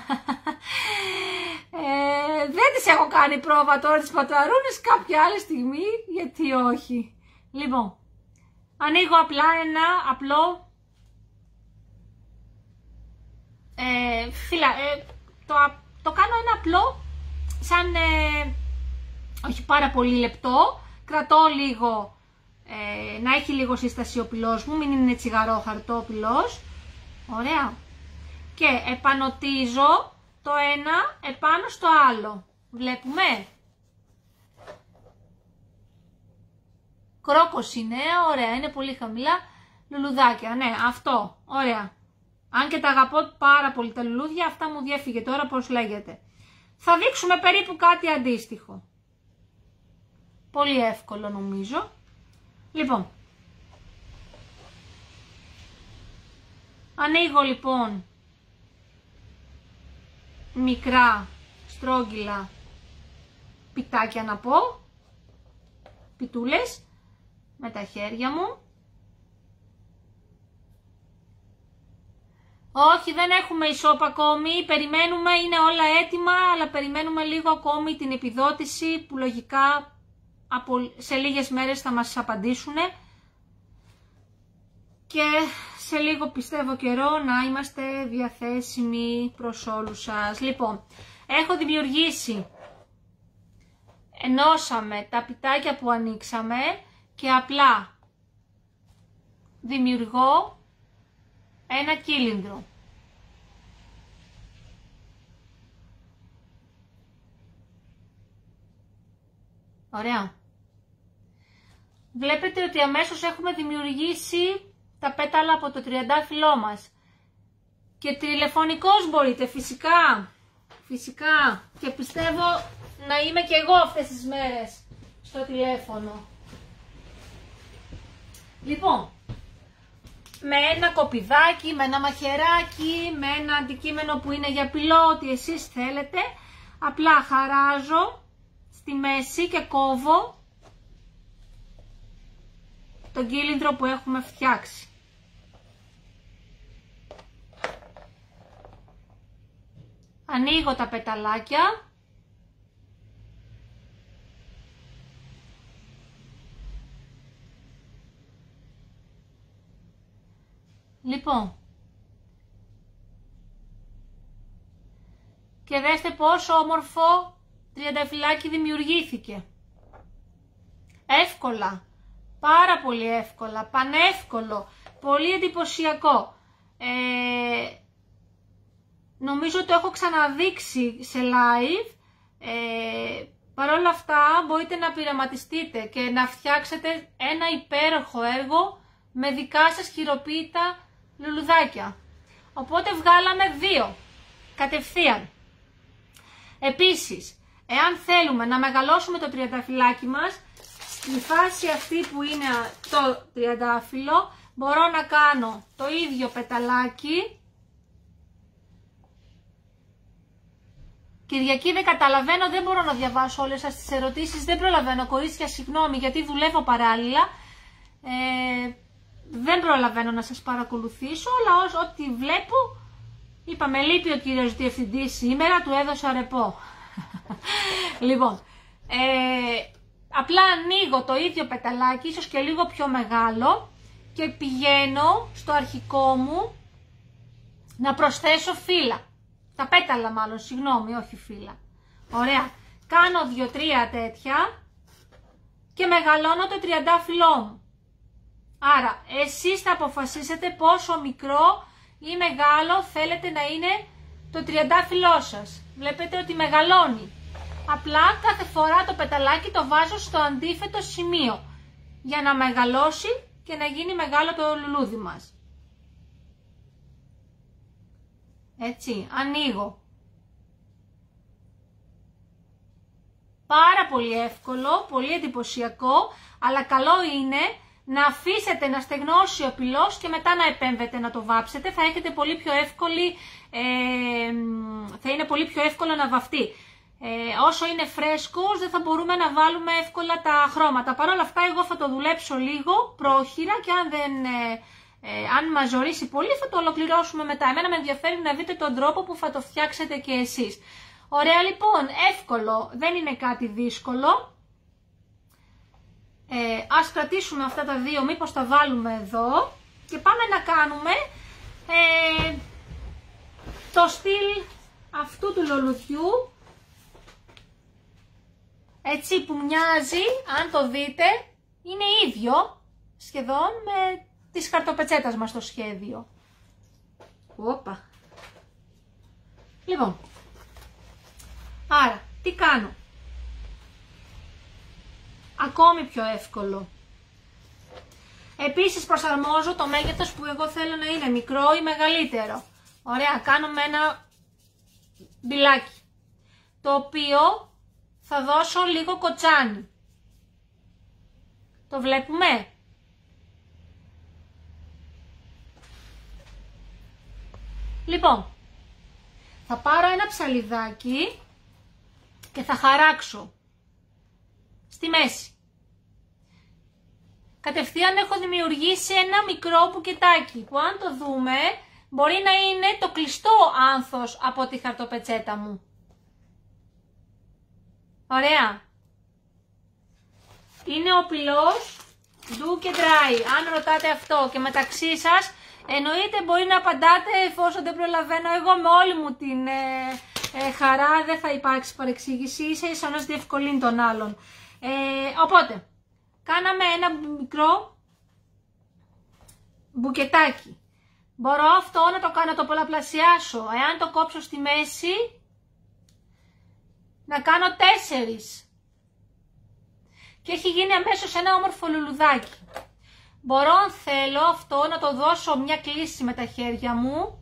Δεν τις έχω κάνει πρόβα τώρα τις παπαρούνες, κάποια άλλη στιγμή, γιατί όχι. Λοιπόν, ανοίγω απλά ένα απλό το κάνω ένα απλό, σαν όχι πάρα πολύ λεπτό, κρατώ λίγο, να έχει λίγο σύσταση ο πυλός μου, μην είναι τσιγαρόχαρτο ο πυλός. Ωραία. Και επανωτίζω το ένα επάνω στο άλλο. Βλέπουμε. Κρόκος είναι, ωραία, είναι πολύ χαμηλά. Λουλουδάκια, ναι, αυτό, ωραία. Αν και τα αγαπώ πάρα πολύ τα λουλούδια, αυτά μου διέφυγε τώρα πώς λέγεται. Θα δείξουμε περίπου κάτι αντίστοιχο. Πολύ εύκολο νομίζω. Λοιπόν, ανοίγω λοιπόν μικρά στρόγγυλα πιτάκια να πω, πιτούλες, με τα χέρια μου. Όχι, δεν έχουμε ισόπα ακόμη, περιμένουμε, είναι όλα έτοιμα, αλλά περιμένουμε λίγο ακόμη την επιδότηση που λογικά σε λίγες μέρες θα μας απαντήσουν και σε λίγο πιστεύω καιρό να είμαστε διαθέσιμοι προς όλους σας. Λοιπόν, έχω δημιουργήσει, ενώσαμε τα πιτάκια που ανοίξαμε και απλά δημιουργώ ένα κύλινδρο. Ωραία. Βλέπετε ότι αμέσως έχουμε δημιουργήσει τα πέταλα από το τριαντάφυλλό μας. Και τηλεφωνικός μπορείτε, φυσικά. Και πιστεύω να είμαι και εγώ αυτές τις μέρες στο τηλέφωνο. Λοιπόν, με ένα κοπιδάκι, με ένα μαχαιράκι, με ένα αντικείμενο που είναι για πυλό, ό,τι εσείς θέλετε, απλά χαράζω στη μέση και κόβω τον κύλινδρο που έχουμε φτιάξει. Ανοίγω τα πεταλάκια Λοιπόν, και δέστε πόσο όμορφο τριανταφυλλάκι δημιουργήθηκε. Εύκολα, πάρα πολύ εύκολα, πανεύκολο, πολύ εντυπωσιακό. Νομίζω το έχω ξαναδείξει σε live. Παρ' όλα αυτά μπορείτε να πειραματιστείτε και να φτιάξετε ένα υπέροχο έργο με δικά σας χειροποίητα λουλουδάκια. Οπότε βγάλαμε 2 κατευθείαν. Επίσης, εάν θέλουμε να μεγαλώσουμε το τριανταφυλλάκι μας, στη φάση αυτή που είναι το τριαντάφυλλο, μπορώ να κάνω το ίδιο πεταλάκι. Κυριακή, δεν καταλαβαίνω, δεν μπορώ να διαβάσω όλες σας τις ερωτήσεις, δεν προλαβαίνω, κορίτσια, συγγνώμη, γιατί δουλεύω παράλληλα. Δεν προλαβαίνω να σας παρακολουθήσω, αλλά ό,τι βλέπω, είπαμε, λείπει ο κύριος διευθυντής σήμερα, του έδωσα ρεπό. Λοιπόν, απλά ανοίγω το ίδιο πεταλάκι, ίσως και λίγο πιο μεγάλο, και πηγαίνω στο αρχικό μου να προσθέσω φύλλα. Τα πέταλα μάλλον, συγγνώμη, όχι φύλλα. Ωραία. Κάνω 2-3 τέτοια και μεγαλώνω το τριαντάφυλλό μου. Άρα, εσείς θα αποφασίσετε πόσο μικρό ή μεγάλο θέλετε να είναι το τριαντάφυλλό σας. Βλέπετε ότι μεγαλώνει. Απλά κάθε φορά το πεταλάκι το βάζω στο αντίθετο σημείο για να μεγαλώσει και να γίνει μεγάλο το λουλούδι μας. Έτσι, ανοίγω. Πάρα πολύ εύκολο, πολύ εντυπωσιακό, αλλά καλό είναι να αφήσετε να στεγνώσει ο πυλός και μετά να επέμβετε να το βάψετε. Θα έχετε πολύ πιο εύκολη, θα είναι πολύ πιο εύκολο να βαφτεί. Όσο είναι φρέσκος δεν θα μπορούμε να βάλουμε εύκολα τα χρώματα. Παρ' όλα αυτά εγώ θα το δουλέψω λίγο πρόχειρα και αν μας ζορίσει πολύ θα το ολοκληρώσουμε μετά. Εμένα με ενδιαφέρει να δείτε τον τρόπο που θα το φτιάξετε και εσείς. Ωραία λοιπόν, εύκολο, δεν είναι κάτι δύσκολο. Ας κρατήσουμε αυτά τα 2, μήπως τα βάλουμε εδώ και πάμε να κάνουμε το στυλ αυτού του λουλουδιού, έτσι που μοιάζει, αν το δείτε, είναι ίδιο σχεδόν με της χαρτοπετσέτας μας το σχέδιο. Όπα. Λοιπόν, άρα τι κάνω? Ακόμη πιο εύκολο. Επίσης προσαρμόζω το μέγεθος που εγώ θέλω να είναι, μικρό ή μεγαλύτερο. Ωραία, κάνουμε ένα μπιλάκι, το οποίο θα δώσω λίγο κοτσάνι. Το βλέπουμε? Λοιπόν, θα πάρω ένα ψαλιδάκι και θα χαράξω στη μέση. Κατευθείαν έχω δημιουργήσει ένα μικρό μπουκετάκι που αν το δούμε μπορεί να είναι το κλειστό άνθος από τη χαρτοπετσέτα μου. Ωραία. Είναι ο πυλός do και dry. Αν ρωτάτε αυτό και μεταξύ σας, εννοείται μπορεί να απαντάτε εφόσον δεν προλαβαίνω εγώ, με όλη μου την χαρά, δεν θα υπάρξει παρεξήγηση, ίσα να διευκολύνει τον άλλον. Οπότε, κάναμε ένα μικρό μπουκετάκι. Μπορώ αυτό να το κάνω, το πολλαπλασιάσω. Εάν το κόψω στη μέση, να κάνω 4. Και έχει γίνει αμέσως ένα όμορφο λουλουδάκι. Μπορώ αν θέλω αυτό να το δώσω μια κλίση με τα χέρια μου.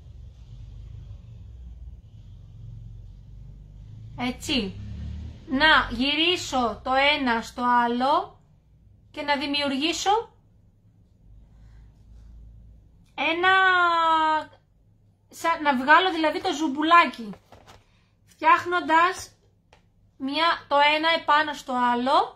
Έτσι. Να γυρίσω το ένα στο άλλο και να δημιουργήσω να βγάλω δηλαδή το ζουμπουλάκι, φτιάχνοντας το ένα επάνω στο άλλο.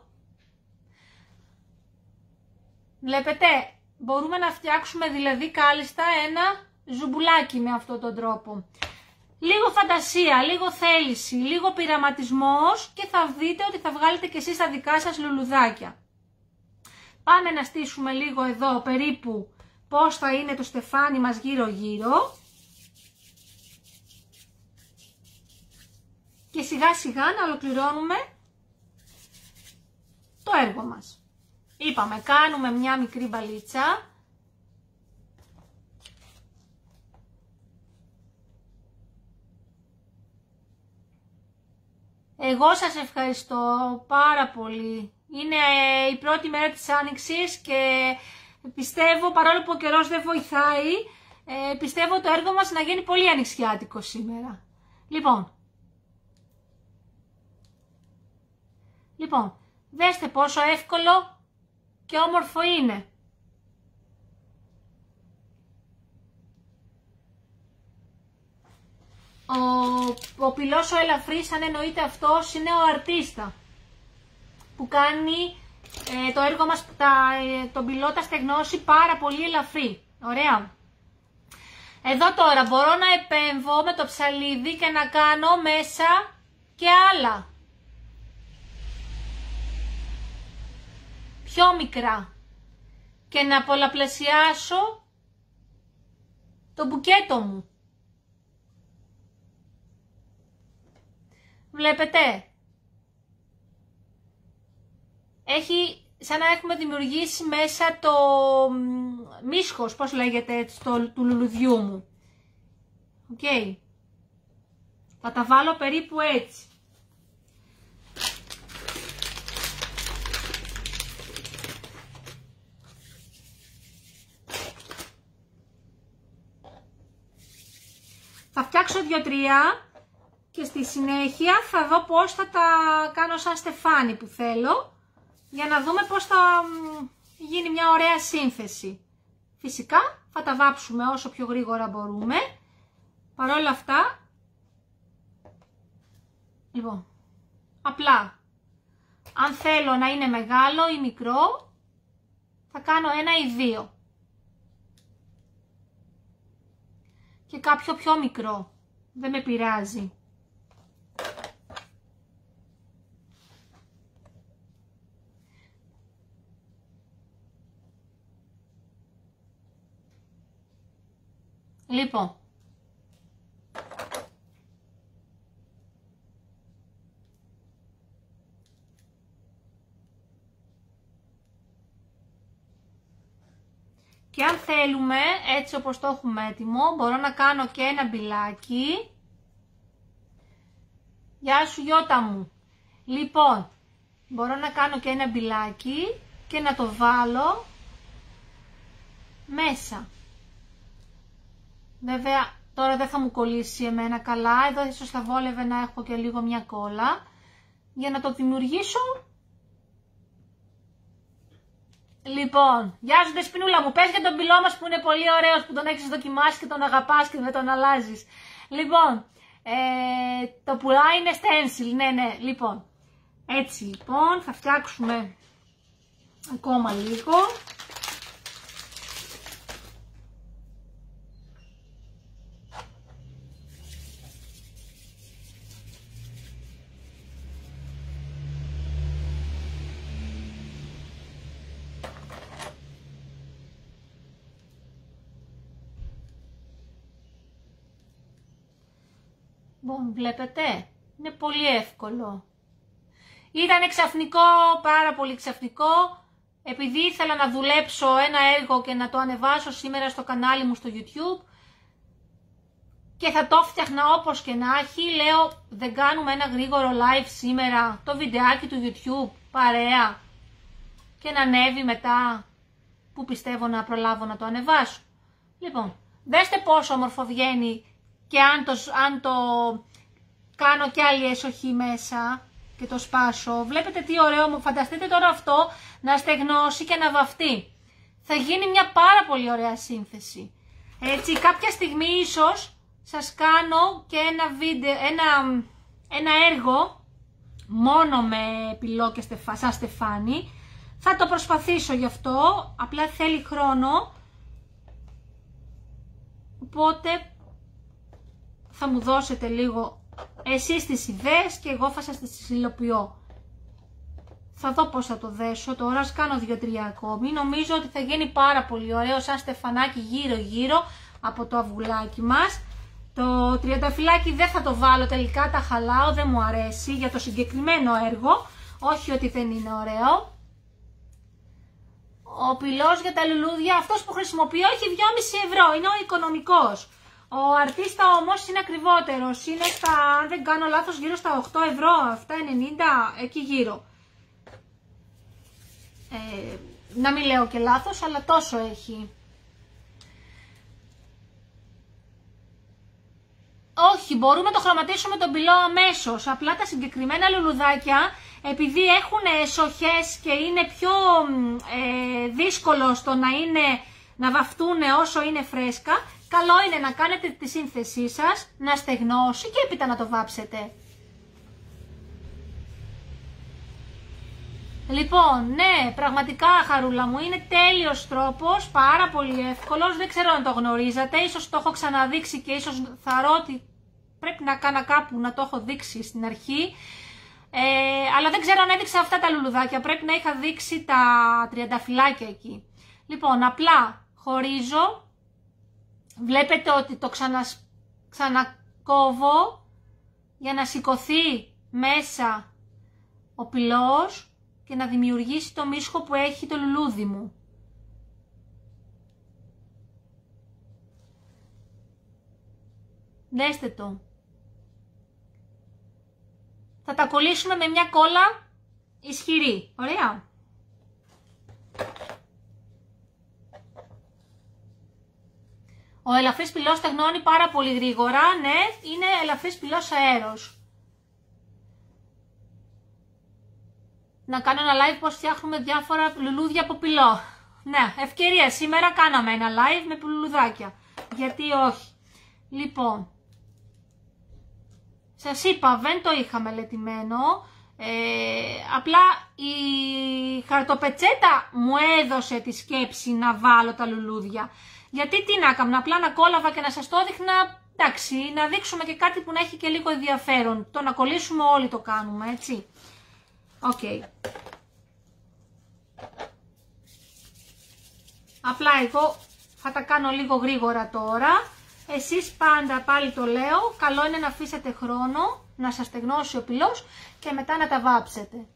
Βλέπετε, μπορούμε να φτιάξουμε δηλαδή κάλλιστα ένα ζουμπουλάκι με αυτόν τον τρόπο. Λίγο φαντασία, λίγο θέληση, λίγο πειραματισμός και θα δείτε ότι θα βγάλετε και εσείς τα δικά σας λουλουδάκια. Πάμε να στήσουμε λίγο εδώ περίπου πώς θα είναι το στεφάνι μας γύρω γύρω. Και σιγά σιγά να ολοκληρώνουμε το έργο μας. Είπαμε, κάνουμε μια μικρή μπαλίτσα. Εγώ σας ευχαριστώ πάρα πολύ. Είναι η πρώτη μέρα της Άνοιξης και πιστεύω, παρόλο που ο καιρός δεν βοηθάει, πιστεύω το έργο μας να γίνει πολύ ανοιξιάτικο σήμερα. Λοιπόν, δέστε πόσο εύκολο και όμορφο είναι. Ο πυλός ο ελαφρύς, αν εννοείται αυτός, είναι ο αρτίστα που κάνει το έργο μας, τον πυλό τα στεγνώσει πάρα πολύ ελαφρύ. Ωραία. Εδώ τώρα μπορώ να επέμβω με το ψαλίδι και να κάνω μέσα και άλλα. Πιο μικρά. Και να πολλαπλασιάσω το μπουκέτο μου. Βλέπετε. Έχει σαν να έχουμε δημιουργήσει μέσα το μίσχος, πώς λέγεται έτσι, του λουλουδιού μου. Οκ. Θα τα βάλω περίπου έτσι. Θα φτιάξω 2-3 και στη συνέχεια θα δω πώς θα τα κάνω σαν στεφάνι που θέλω, για να δούμε πώς θα γίνει μια ωραία σύνθεση. Φυσικά θα τα βάψουμε όσο πιο γρήγορα μπορούμε. Παρ' όλα αυτά, λοιπόν, απλά, αν θέλω να είναι μεγάλο ή μικρό, θα κάνω 1 ή 2. Και κάποιο πιο μικρό, δεν με πειράζει. Λοιπόν, και αν θέλουμε, έτσι όπως το έχουμε έτοιμο, μπορώ να κάνω και ένα μπιλάκι. Γεια σου Γιώτα μου. Λοιπόν, μπορώ να κάνω και ένα μπιλάκι και να το βάλω μέσα. Βέβαια, τώρα δεν θα μου κολλήσει εμένα καλά. Εδώ ίσως θα βόλευε να έχω και λίγο μια κόλλα. Για να το δημιουργήσω. Λοιπόν, γεια σου Δεσποινούλα μου. Πες για τον πυλό μας που είναι πολύ ωραίος, που τον έχεις δοκιμάσει και τον αγαπάς και δεν τον αλλάζεις. Λοιπόν, το πουλά είναι stencil. Ναι. Λοιπόν, έτσι λοιπόν θα φτιάξουμε ακόμα λίγο. Βλέπετε, είναι πολύ εύκολο. Ήταν ξαφνικό, πάρα πολύ ξαφνικό, επειδή ήθελα να δουλέψω ένα έργο και να το ανεβάσω σήμερα στο κανάλι μου στο YouTube και θα το φτιάχνα όπως και να έχει. Λέω, δεν κάνουμε ένα γρήγορο live σήμερα, το βιντεάκι του YouTube, παρέα, και να ανέβει μετά, που πιστεύω να προλάβω να το ανεβάσω. Λοιπόν, δέστε πόσο όμορφο βγαίνει. Και αν το κάνω και άλλη εσοχή μέσα και το σπάσω, βλέπετε τι ωραίο μου. Φανταστείτε τώρα αυτό να στεγνώσει και να βαφτεί. Θα γίνει μια πάρα πολύ ωραία σύνθεση. Έτσι, κάποια στιγμή ίσως σας κάνω και ένα βίντεο, ένα έργο μόνο με πυλό και σαν στεφάνι. Θα το προσπαθήσω γι' αυτό, απλά θέλει χρόνο. Οπότε θα μου δώσετε λίγο εσείς τις ιδέες και εγώ θα σας τις υλοποιώ. Θα δω πώς θα το δέσω τώρα, ας κάνω 2-3 ακόμη. Νομίζω ότι θα γίνει πάρα πολύ ωραίο σαν στεφανάκι γύρω-γύρω από το αυγουλάκι μας. Το τριανταφυλλάκι δεν θα το βάλω τελικά, τα χαλάω, δεν μου αρέσει για το συγκεκριμένο έργο. Όχι ότι δεν είναι ωραίο. Ο πυλός για τα λουλούδια, αυτός που χρησιμοποιώ έχει 2,5 ευρώ, είναι ο οικονομικός. Ο αρτίστα όμως είναι ακριβότερος, είναι στα, αν δεν κάνω λάθος, γύρω στα 8 ευρώ, 7,90, εκεί γύρω. Να μην λέω και λάθος, αλλά τόσο έχει. Όχι, μπορούμε να το χρωματίσουμε τον πυλό αμέσως. Απλά τα συγκεκριμένα λουλουδάκια, επειδή έχουν σοχές και είναι πιο δύσκολο στο να βαφτούν όσο είναι φρέσκα, καλό είναι να κάνετε τη σύνθεσή σας, να στεγνώσει και έπειτα να το βάψετε. Λοιπόν, ναι, πραγματικά χαρούλα μου, είναι τέλειος τρόπος, πάρα πολύ εύκολος, δεν ξέρω αν το γνωρίζατε, ίσως το έχω ξαναδείξει και ίσως θα ρω ότι πρέπει να κάνω κάπου να το έχω δείξει στην αρχή, αλλά δεν ξέρω αν έδειξα αυτά τα λουλουδάκια, πρέπει να είχα δείξει τα τριανταφυλλάκια εκεί. Λοιπόν, απλά χωρίζω, βλέπετε ότι το ξανακόβω για να σηκωθεί μέσα ο πυλός και να δημιουργήσει το μίσχο που έχει το λουλούδι μου. Δέστε το. Θα τα κολλήσουμε με μια κόλλα ισχυρή. Ωραία. Ο ελαφρύς πυλός στεγνώνει πάρα πολύ γρήγορα. Ναι, είναι ελαφρύς πυλός αέρος. Να κάνω ένα live πώς φτιάχνουμε διάφορα λουλούδια από πυλό. Ναι, ευκαιρία. Σήμερα κάναμε ένα live με λουλουδάκια. Γιατί όχι. Λοιπόν, σας είπα, δεν το είχα μελετημένο. Απλά η χαρτοπετσέτα μου έδωσε τη σκέψη να βάλω τα λουλούδια. Γιατί τι να έκανα, απλά να κόλλαβα και να σας το δείχνα, εντάξει, να δείξουμε και κάτι που να έχει και λίγο ενδιαφέρον. Το να κολλήσουμε όλοι το κάνουμε, έτσι. Οκ. Απλά εγώ θα τα κάνω λίγο γρήγορα τώρα. Εσείς πάντα πάλι το λέω, καλό είναι να αφήσετε χρόνο να σας στεγνώσει ο πυλός και μετά να τα βάψετε.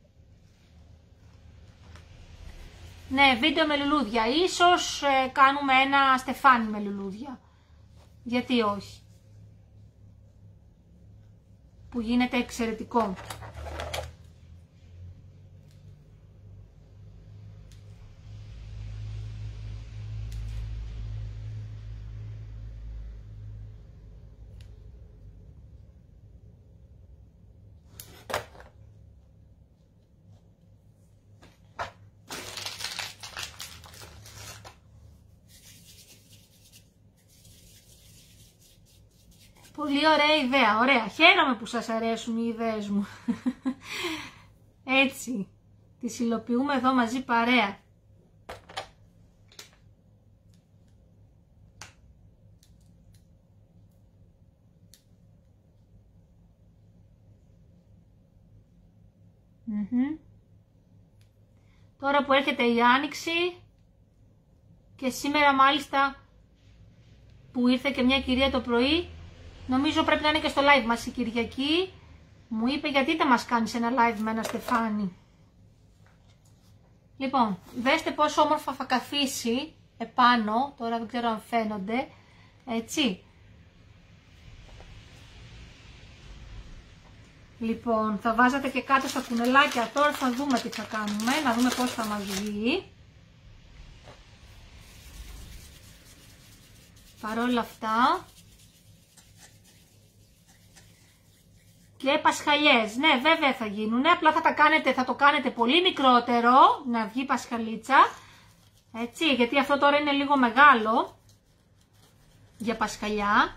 Ναι, βίντεο με λουλούδια. Ίσως κάνουμε ένα στεφάνι με λουλούδια. Γιατί όχι. Που γίνεται εξαιρετικό. Πολύ ωραία ιδέα, ωραία. Χαίρομαι που σας αρέσουν οι ιδέες μου. Έτσι, τις υλοποιούμε εδώ μαζί παρέα. Τώρα που έρχεται η Άνοιξη και σήμερα μάλιστα που ήρθε και μια κυρία το πρωί, νομίζω πρέπει να είναι και στο live μας η Κυριακή, μου είπε γιατί δεν μας κάνεις ένα live με ένα στεφάνι. Λοιπόν, δέστε πόσο όμορφα θα καθίσει επάνω, τώρα δεν ξέρω αν φαίνονται, έτσι. Λοιπόν, θα βάζατε και κάτω στα κουνελάκια, τώρα θα δούμε τι θα κάνουμε, να δούμε πώς θα μας βγει. Παρόλα αυτά, και πασχαλιές, ναι βέβαια θα γίνουν, απλά θα το κάνετε πολύ μικρότερο, να βγει πασχαλίτσα, έτσι, γιατί αυτό τώρα είναι λίγο μεγάλο για πασχαλιά.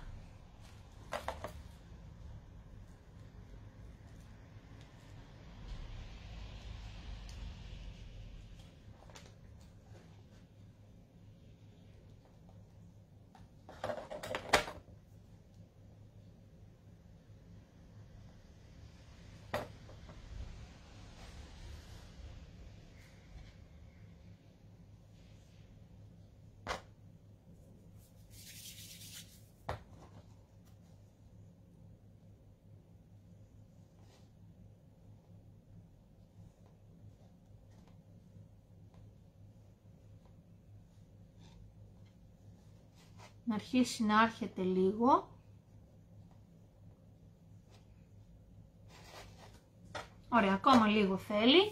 να αρχίσει να άρχεται λίγο. Ωραία, ακόμα λίγο θέλει.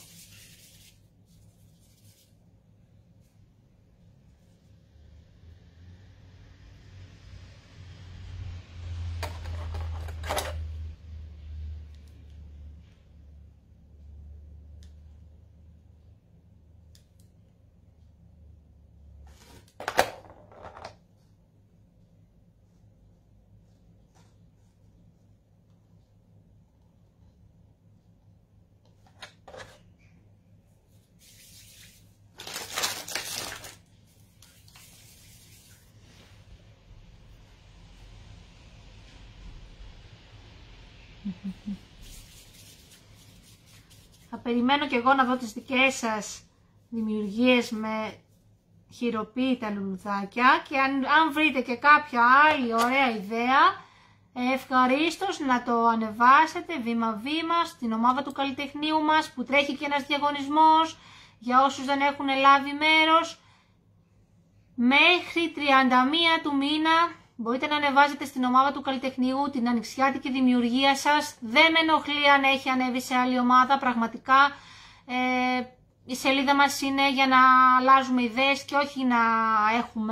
Θα περιμένω και εγώ να δω τις δικές σας δημιουργίες με χειροποίητα λουλουδάκια και αν βρείτε και κάποια άλλη ωραία ιδέα, ευχαρίστως να το ανεβάσετε βήμα-βήμα στην ομάδα του καλλιτεχνείου μας που τρέχει και ένας διαγωνισμός για όσους δεν έχουν λάβει μέρος. Μέχρι 31 του μήνα μπορείτε να ανεβάζετε στην ομάδα του καλλιτεχνείου την ανοιξιάτικη δημιουργία σας. Δεν με ενοχλεί αν έχει ανέβει σε άλλη ομάδα, πραγματικά η σελίδα μας είναι για να αλλάζουμε ιδέες και όχι να έχουμε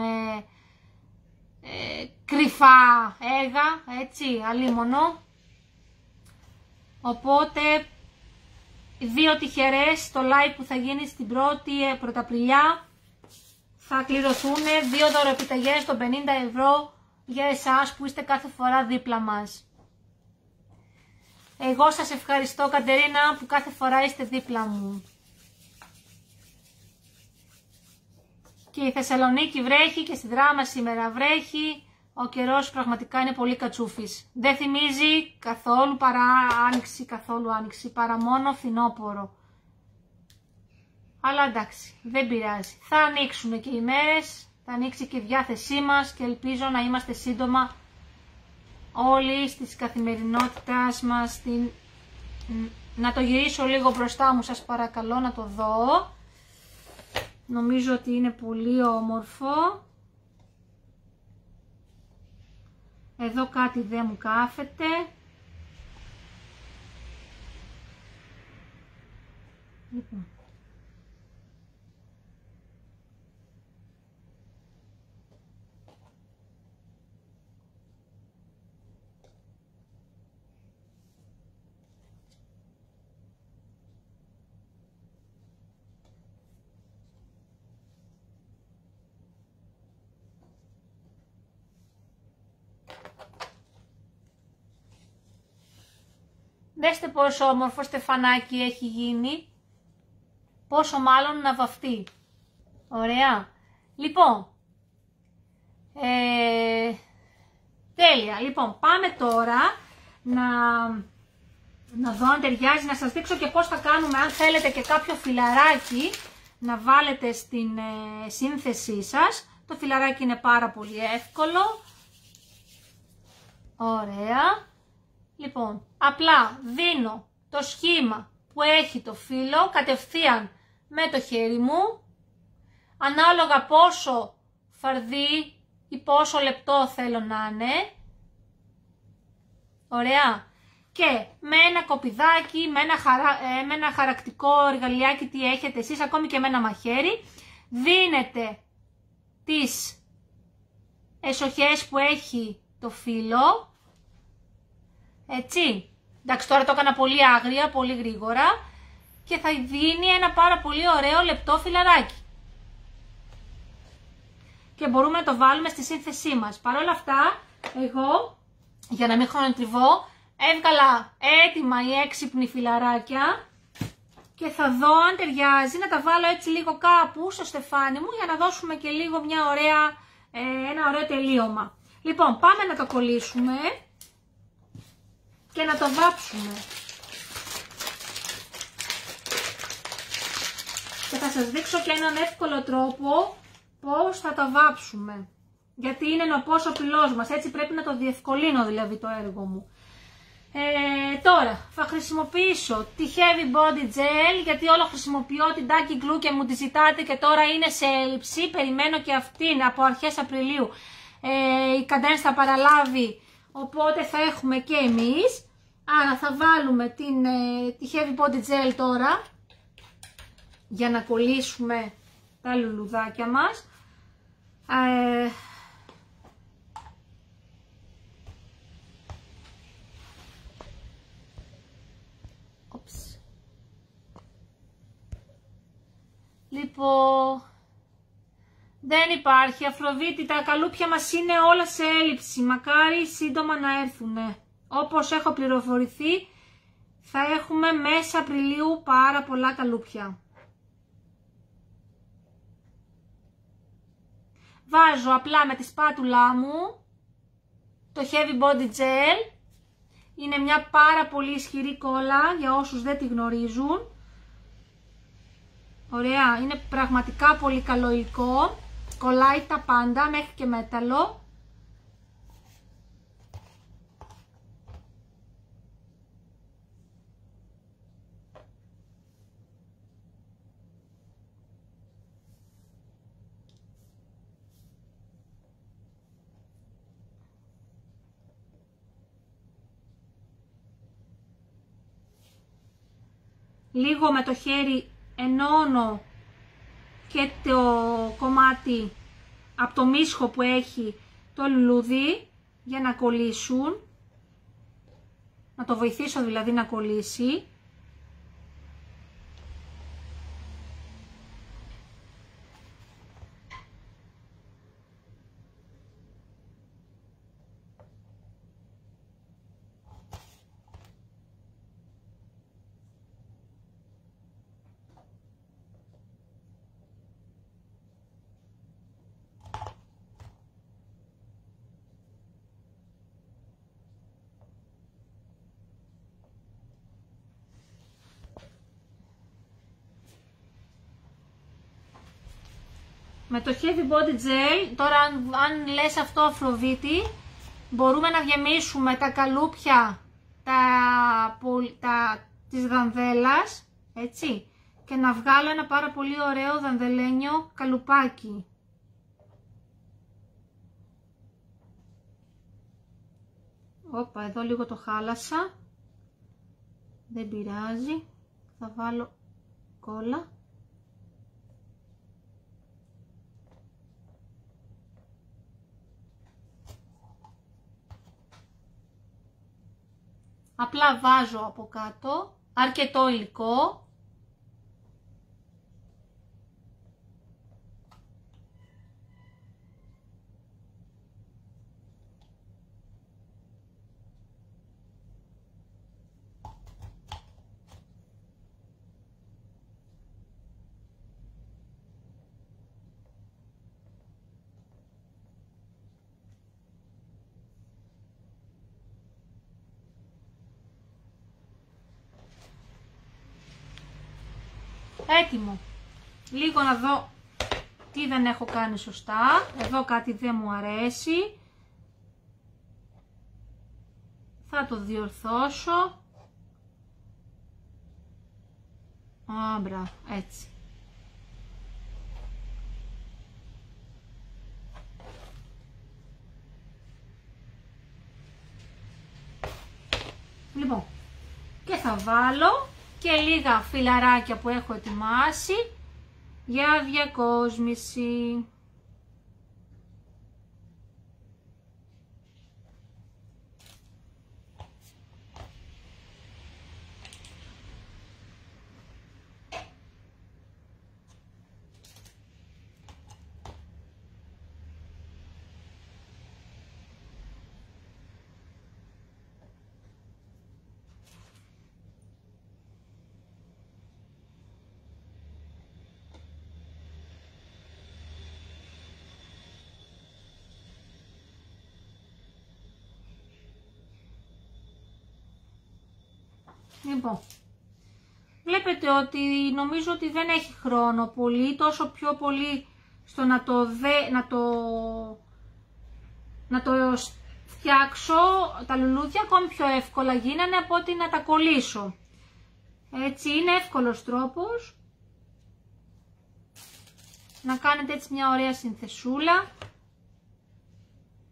κρυφά έργα, έτσι, αλίμονο. Οπότε, 2 τυχερές στο live που θα γίνει στην 1η Πρωταπριλιά θα κληρωθούν 2 δωρεοπιταγές των 50 ευρώ για εσάς που είστε κάθε φορά δίπλα μας. Εγώ σας ευχαριστώ, Κατερίνα, που κάθε φορά είστε δίπλα μου. Και η Θεσσαλονίκη βρέχει και στη Δράμα σήμερα βρέχει. Ο καιρός πραγματικά είναι πολύ κατσούφης. Δεν θυμίζει καθόλου άνοιξη, παρά μόνο φθινόπωρο. Αλλά εντάξει, δεν πειράζει. Θα ανοίξουν και οι μέρες, θα ανοίξει και η διάθεσή μας και ελπίζω να είμαστε σύντομα όλοι στις καθημερινότητας μας. Να το γυρίσω λίγο μπροστά μου, σας παρακαλώ, να το δω. Νομίζω ότι είναι πολύ όμορφο. Εδώ κάτι δεν μου κάθεται. Λοιπόν. Δέστε πόσο όμορφο στεφανάκι έχει γίνει, πόσο μάλλον να βαφτεί. Ωραία. Λοιπόν, τέλεια. Λοιπόν, πάμε τώρα να δω αν ταιριάζει, να σας δείξω και πώς θα κάνουμε, αν θέλετε και κάποιο φιλαράκι να βάλετε στην σύνθεσή σας. Το φιλαράκι είναι πάρα πολύ εύκολο. Ωραία. Λοιπόν, απλά δίνω το σχήμα που έχει το φύλλο κατευθείαν με το χέρι μου, ανάλογα πόσο φαρδί ή πόσο λεπτό θέλω να είναι. Ωραία. Και με ένα κοπηδάκι, με ένα χαρακτικό εργαλειάκι, τι έχετε εσείς, ακόμη και με ένα μαχαίρι, δίνετε τις εσοχές που έχει το φύλλο. Έτσι, εντάξει, τώρα το έκανα πολύ άγρια, πολύ γρήγορα και θα δίνει ένα πάρα πολύ ωραίο λεπτό φιλαράκι. Και μπορούμε να το βάλουμε στη σύνθεσή μας. Παρ' όλα αυτά, εγώ, για να μην χρονοτριβώ, έβγαλα έτοιμα οι 6 φιλαράκια και θα δω αν ταιριάζει να τα βάλω έτσι λίγο κάπου στο στεφάνι μου για να δώσουμε και λίγο ένα ωραίο τελείωμα. Λοιπόν, πάμε να το κολλήσουμε και να το βάψουμε. Και θα σας δείξω και έναν εύκολο τρόπο πώς θα το βάψουμε. Γιατί είναι νοπός ο πυλός μας, έτσι πρέπει να το διευκολύνω δηλαδή το έργο μου. Τώρα θα χρησιμοποιήσω τη Heavy Body Gel, γιατί όλο χρησιμοποιώ την Ducky Glue και μου τη ζητάτε και τώρα είναι σε έλλειψη. Περιμένω και αυτήν από αρχές Απριλίου η Cadence θα παραλάβει, οπότε θα έχουμε και εμείς. Άρα θα βάλουμε τη Heavy Body Gel τώρα για να κολλήσουμε τα λουλουδάκια μας. Λοιπόν, δεν υπάρχει Αφροδίτη, τα καλούπια μας είναι όλα σε έλλειψη, μακάρι σύντομα να έρθουνε. Όπως έχω πληροφορηθεί, θα έχουμε μέσα Απριλίου πάρα πολλά καλούπια. Βάζω απλά με τη σπάτουλά μου το Heavy Body Gel. Είναι μια πάρα πολύ ισχυρή κόλλα για όσους δεν τη γνωρίζουν. Ωραία, είναι πραγματικά πολύ καλό υλικό. Κολλάει τα πάντα μέχρι και μέταλλο. Λίγο με το χέρι ενώνω και το κομμάτι από το μίσχο που έχει το λουλούδι για να κολλήσουν. Να το βοηθήσω δηλαδή να κολλήσει. Με το Heavy Body Gel, τώρα αν λες αυτό Αφροδίτη, μπορούμε να γεμίσουμε τα καλούπια της δανδέλας, έτσι, και να βγάλω ένα πάρα πολύ ωραίο δανδελένιο καλουπάκι. Όπα, εδώ λίγο το χάλασα, δεν πειράζει, θα βάλω κόλλα. Απλά βάζω από κάτω αρκετό υλικό. Έτοιμο. Λίγο να δω τι δεν έχω κάνει σωστά. Εδώ κάτι δεν μου αρέσει. Θα το διορθώσω. Άμπρα, έτσι. Λοιπόν, και θα βάλω και λίγα φιλαράκια που έχω ετοιμάσει για διακόσμηση. Λοιπόν, βλέπετε ότι νομίζω ότι δεν έχει χρόνο πολύ, τόσο πιο πολύ στο να το φτιάξω τα λουλούδια, ακόμη πιο εύκολα γίνανε από ότι να τα κολλήσω. Έτσι είναι εύκολος τρόπος να κάνετε έτσι μια ωραία συνθεσούλα.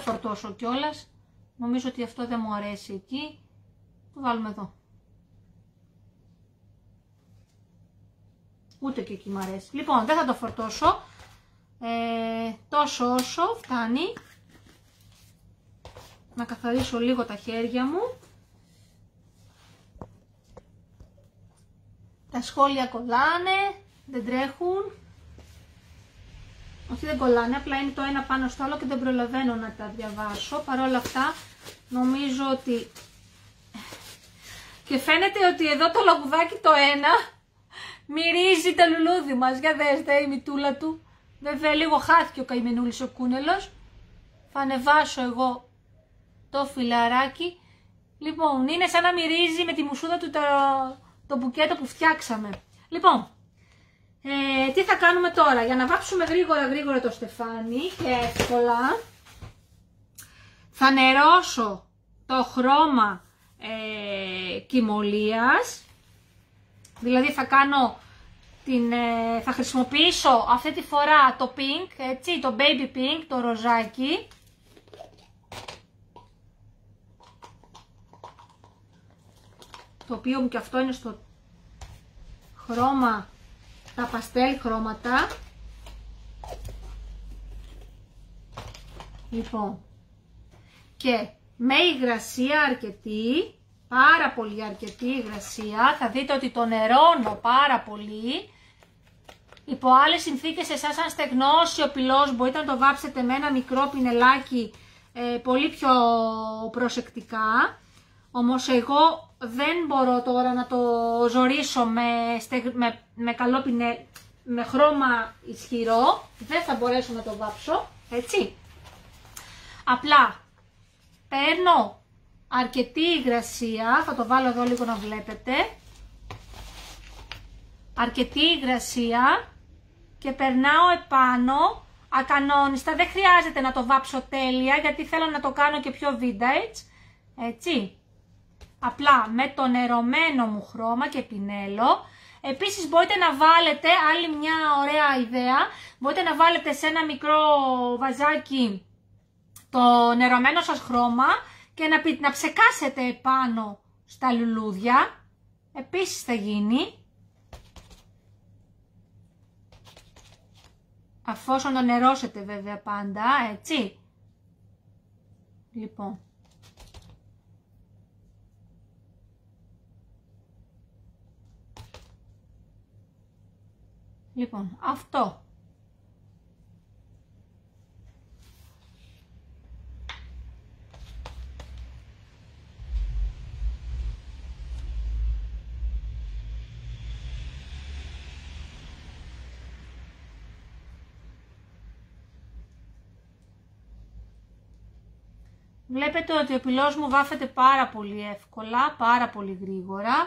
φορτώσω κιόλας. Νομίζω ότι αυτό δεν μου αρέσει εκεί. Το βάλουμε εδώ. Ούτε και εκεί μου αρέσει. Λοιπόν, δεν θα το φορτώσω. Τόσο όσο φτάνει. Να καθαρίσω λίγο τα χέρια μου. Τα σχόλια κολλάνε, δεν τρέχουν. Όχι, δεν κολλάνε, απλά είναι το ένα πάνω στο άλλο και δεν προλαβαίνω να τα διαβάσω. Παρ' όλα αυτά νομίζω ότι... Και φαίνεται ότι εδώ το λαγουδάκι το ένα μυρίζει το λουλούδι μας. Για δέστε η μητούλα του. Βέβαια λίγο χάθηκε ο καημενούλης ο κούνελος. Θα ανεβάσω εγώ το φιλαράκι. Λοιπόν, είναι σαν να μυρίζει με τη μουσούδα του το μπουκέτο που φτιάξαμε. Λοιπόν, τι θα κάνουμε τώρα? Για να βάψουμε γρήγορα το στεφάνι και εύκολα, θα νερώσω το χρώμα κυμολίας. Δηλαδή θα χρησιμοποιήσω αυτή τη φορά το pink, έτσι, το baby pink, το ροζάκι. Το οποίο μου και αυτό είναι στο χρώμα, τα παστέλ χρώματα. Λοιπόν, και με υγρασία αρκετή, πάρα πολύ αρκετή υγρασία, θα δείτε ότι το νερώνω πάρα πολύ. Υπό άλλες συνθήκες εσάς αν στεγνώσει ο πυλός μπορείτε να το βάψετε με ένα μικρό πινελάκι πολύ πιο προσεκτικά. Όμως εγώ δεν μπορώ τώρα να το ζωρίσω με καλό με χρώμα ισχυρό. Δεν θα μπορέσω να το βάψω, έτσι. Απλά παίρνω αρκετή υγρασία, θα το βάλω εδώ λίγο να βλέπετε. Αρκετή υγρασία και περνάω επάνω ακανόνιστα. Δεν χρειάζεται να το βάψω τέλεια γιατί θέλω να το κάνω και πιο vintage, έτσι. Απλά με το νερωμένο μου χρώμα και πινέλο. Επίσης μπορείτε να βάλετε, άλλη μια ωραία ιδέα, μπορείτε να βάλετε σε ένα μικρό βαζάκι το νερωμένο σας χρώμα και να ψεκάσετε επάνω στα λουλούδια. Επίσης θα γίνει. Αφόσον το νερώσετε βέβαια πάντα, έτσι. Λοιπόν. Λοιπόν, αυτό. Βλέπετε ότι ο πυλός μου βάφεται πάρα πολύ εύκολα, πάρα πολύ γρήγορα.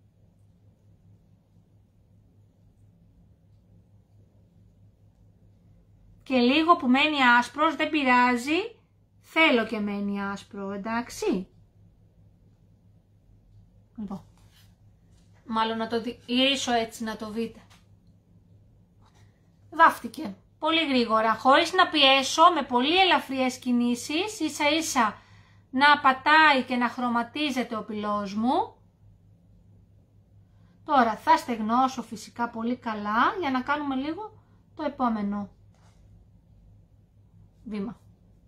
Και λίγο που μένει άσπρος δεν πειράζει, θέλω και μένει άσπρο, εντάξει. Λοιπόν, μάλλον να το γυρίσω έτσι να το δείτε. Βάφτηκε πολύ γρήγορα, χωρίς να πιέσω, με πολύ ελαφριές κινήσεις, ίσα ίσα να πατάει και να χρωματίζεται ο πυλός μου. Τώρα θα στεγνώσω φυσικά πολύ καλά για να κάνουμε λίγο το επόμενο βήμα.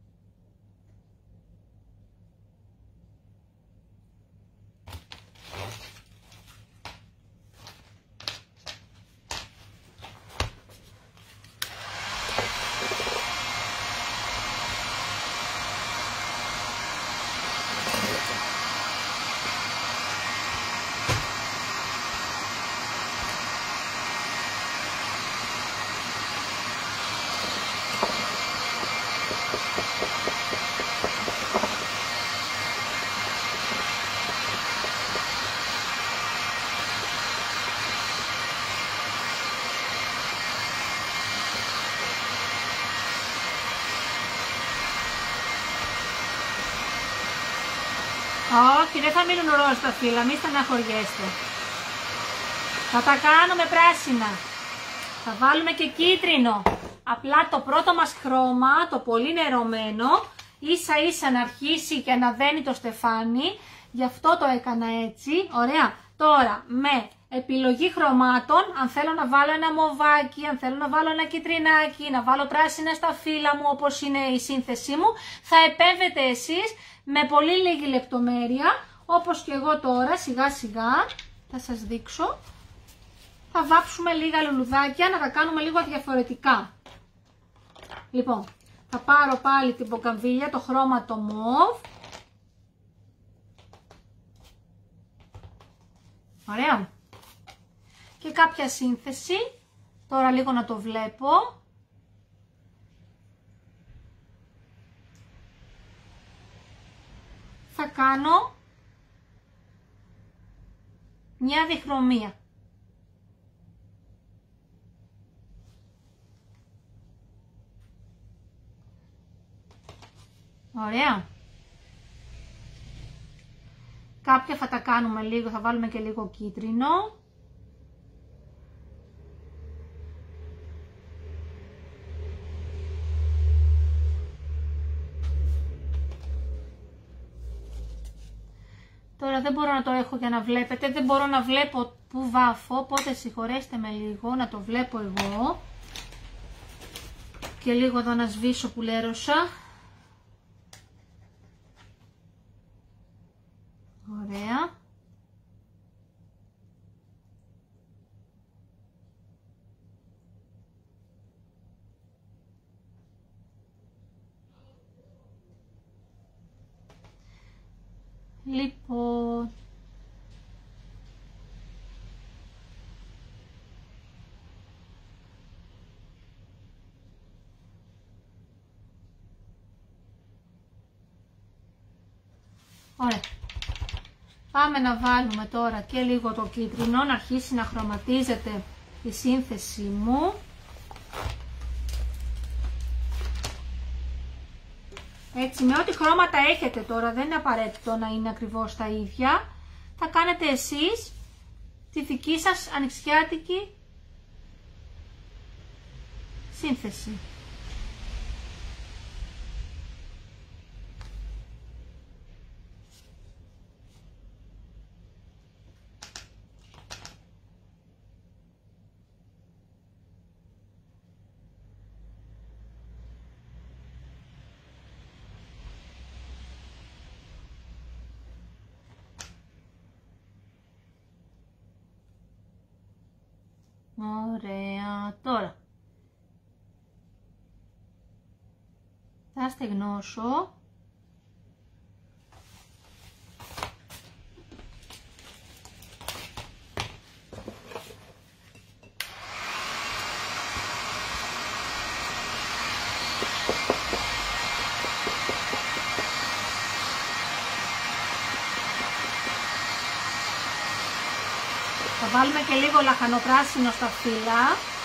Όχι, δεν θα μείνουν ροζ τα φύλλα, μη στεναχωριέστε. Θα τα κάνουμε πράσινα. Θα βάλουμε και κίτρινο. Απλά το πρώτο μας χρώμα, το πολύ νερωμένο, ίσα ίσα να αρχίσει και να δένει το στεφάνι, γι' αυτό το έκανα έτσι, ωραία. Τώρα με επιλογή χρωμάτων, αν θέλω να βάλω ένα μοβάκι, αν θέλω να βάλω ένα κιτρινάκι, να βάλω πράσινα στα φύλλα μου όπως είναι η σύνθεσή μου, θα επέμβετε εσείς με πολύ λίγη λεπτομέρεια, όπως και εγώ τώρα σιγά σιγά θα σας δείξω. Θα βάψουμε λίγα λουλουδάκια, να τα κάνουμε λίγο διαφορετικά. Λοιπόν, θα πάρω πάλι την μποκαμβίλια, το χρώμα το μοβ. Ωραία. Και κάποια σύνθεση, τώρα λίγο να το βλέπω. Θα κάνω μια διχρωμία. Ωραία. Κάποια θα τα κάνουμε λίγο, θα βάλουμε και λίγο κίτρινο. Τώρα δεν μπορώ να το έχω για να βλέπετε, δεν μπορώ να βλέπω που βάφω, οπότε συγχωρέστε με λίγο, να το βλέπω εγώ. Και λίγο εδώ να σβήσω που λέρωσα. Ωραία. Λοιπόν, ωραία. Πάμε να βάλουμε τώρα και λίγο το κίτρινο, να αρχίσει να χρωματίζεται η σύνθεσή μου. Έτσι, με ό,τι χρώματα έχετε τώρα, δεν είναι απαραίτητο να είναι ακριβώς τα ίδια. Θα κάνετε εσείς τη δική σας ανοιξιάτικη σύνθεση. Ωραία, τώρα θα στεγνώσω. Θα βάλουμε και λίγο λαχανοπράσινο στα φύλλα.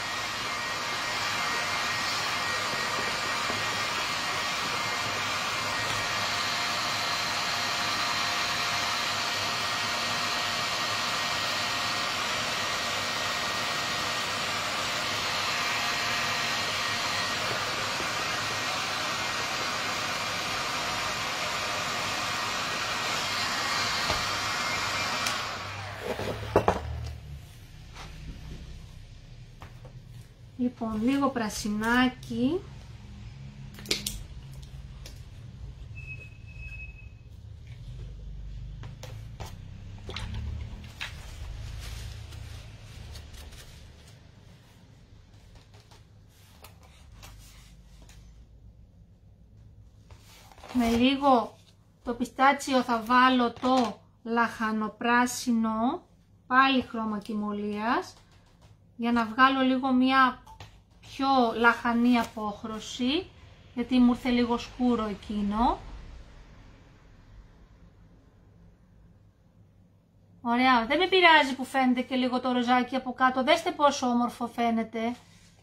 Λοιπόν, λίγο πρασινάκι. Με λίγο το πιστάτσιο θα βάλω το λαχανοπράσινο, πάλι χρώμα κυμολίας, για να βγάλω λίγο μια πιο λαχανή απόχρωση, γιατί μου ήρθε λίγο σκούρο εκείνο. Ωραία, δεν με πειράζει που φαίνεται και λίγο το ροζάκι από κάτω, δέστε πόσο όμορφο φαίνεται.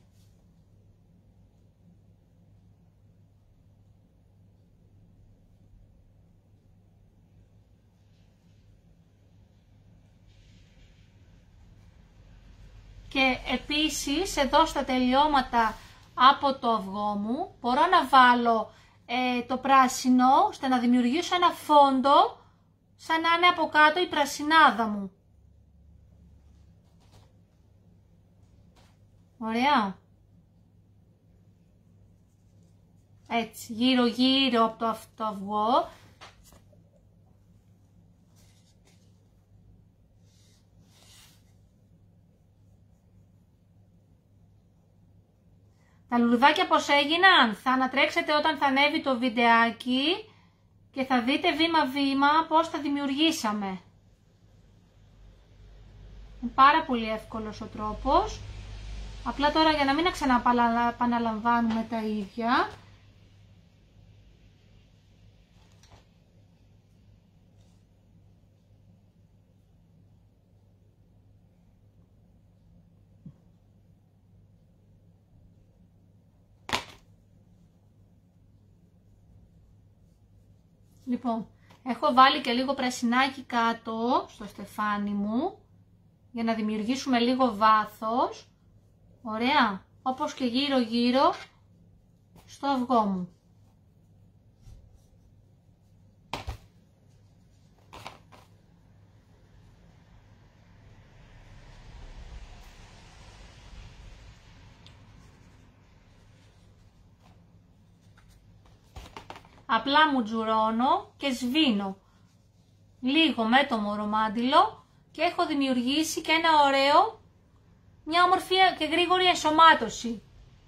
Και επίσης εδώ στα τελειώματα από το αυγό μου μπορώ να βάλω το πράσινο, ώστε να δημιουργήσω ένα φόντο σαν να είναι από κάτω η πρασινάδα μου. Ωραία. Έτσι, γύρω γύρω από το αυγό. Τα λουλουδάκια πώς έγιναν, θα ανατρέξετε όταν θα ανέβει το βιντεάκι και θα δείτε βήμα-βήμα πώς τα δημιουργήσαμε. Είναι πάρα πολύ εύκολος ο τρόπος. Απλά τώρα για να μην ξαναπαναλαμβάνουμε τα ίδια. Λοιπόν, έχω βάλει και λίγο πρασινάκι κάτω στο στεφάνι μου για να δημιουργήσουμε λίγο βάθος. Ωραία, όπως και γύρω γύρω στο αυγό μου. Απλά μου τζουρώνω και σβήνω λίγο με το μωρομάντιλο και έχω δημιουργήσει και ένα ωραίο, μια όμορφη και γρήγορη ενσωμάτωση.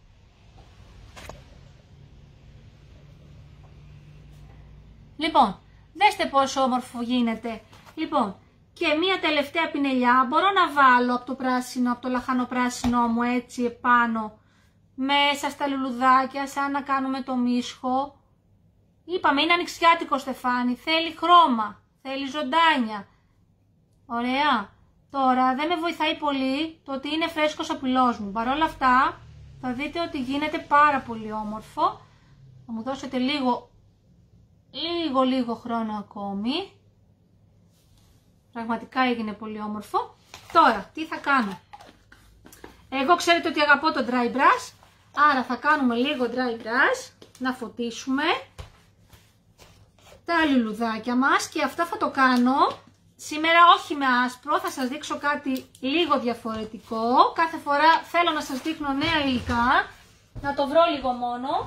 Λοιπόν, δέστε πόσο όμορφο γίνεται. Λοιπόν, και μια τελευταία πινελιά μπορώ να βάλω από το πράσινο, από το λαχανοπράσινό μου έτσι επάνω, μέσα στα λουλουδάκια, σαν να κάνουμε το μίσχο. Είπαμε, είναι ανοιξιάτικο στεφάνι, θέλει χρώμα, θέλει ζωντάνια. Ωραία. Τώρα δεν με βοηθάει πολύ το ότι είναι φρέσκος ο πυλός μου. Παρ' όλα αυτά θα δείτε ότι γίνεται πάρα πολύ όμορφο. Θα μου δώσετε λίγο χρόνο ακόμη. Πραγματικά έγινε πολύ όμορφο. Τώρα, τι θα κάνω. Εγώ ξέρετε ότι αγαπώ το dry brush. Άρα θα κάνουμε λίγο dry brush. Να φωτίσουμε τα λουλουδάκια μας και αυτό θα το κάνω σήμερα όχι με άσπρο, θα σας δείξω κάτι λίγο διαφορετικό. Κάθε φορά θέλω να σας δείχνω νέα υλικά, να το βρω λίγο μόνο.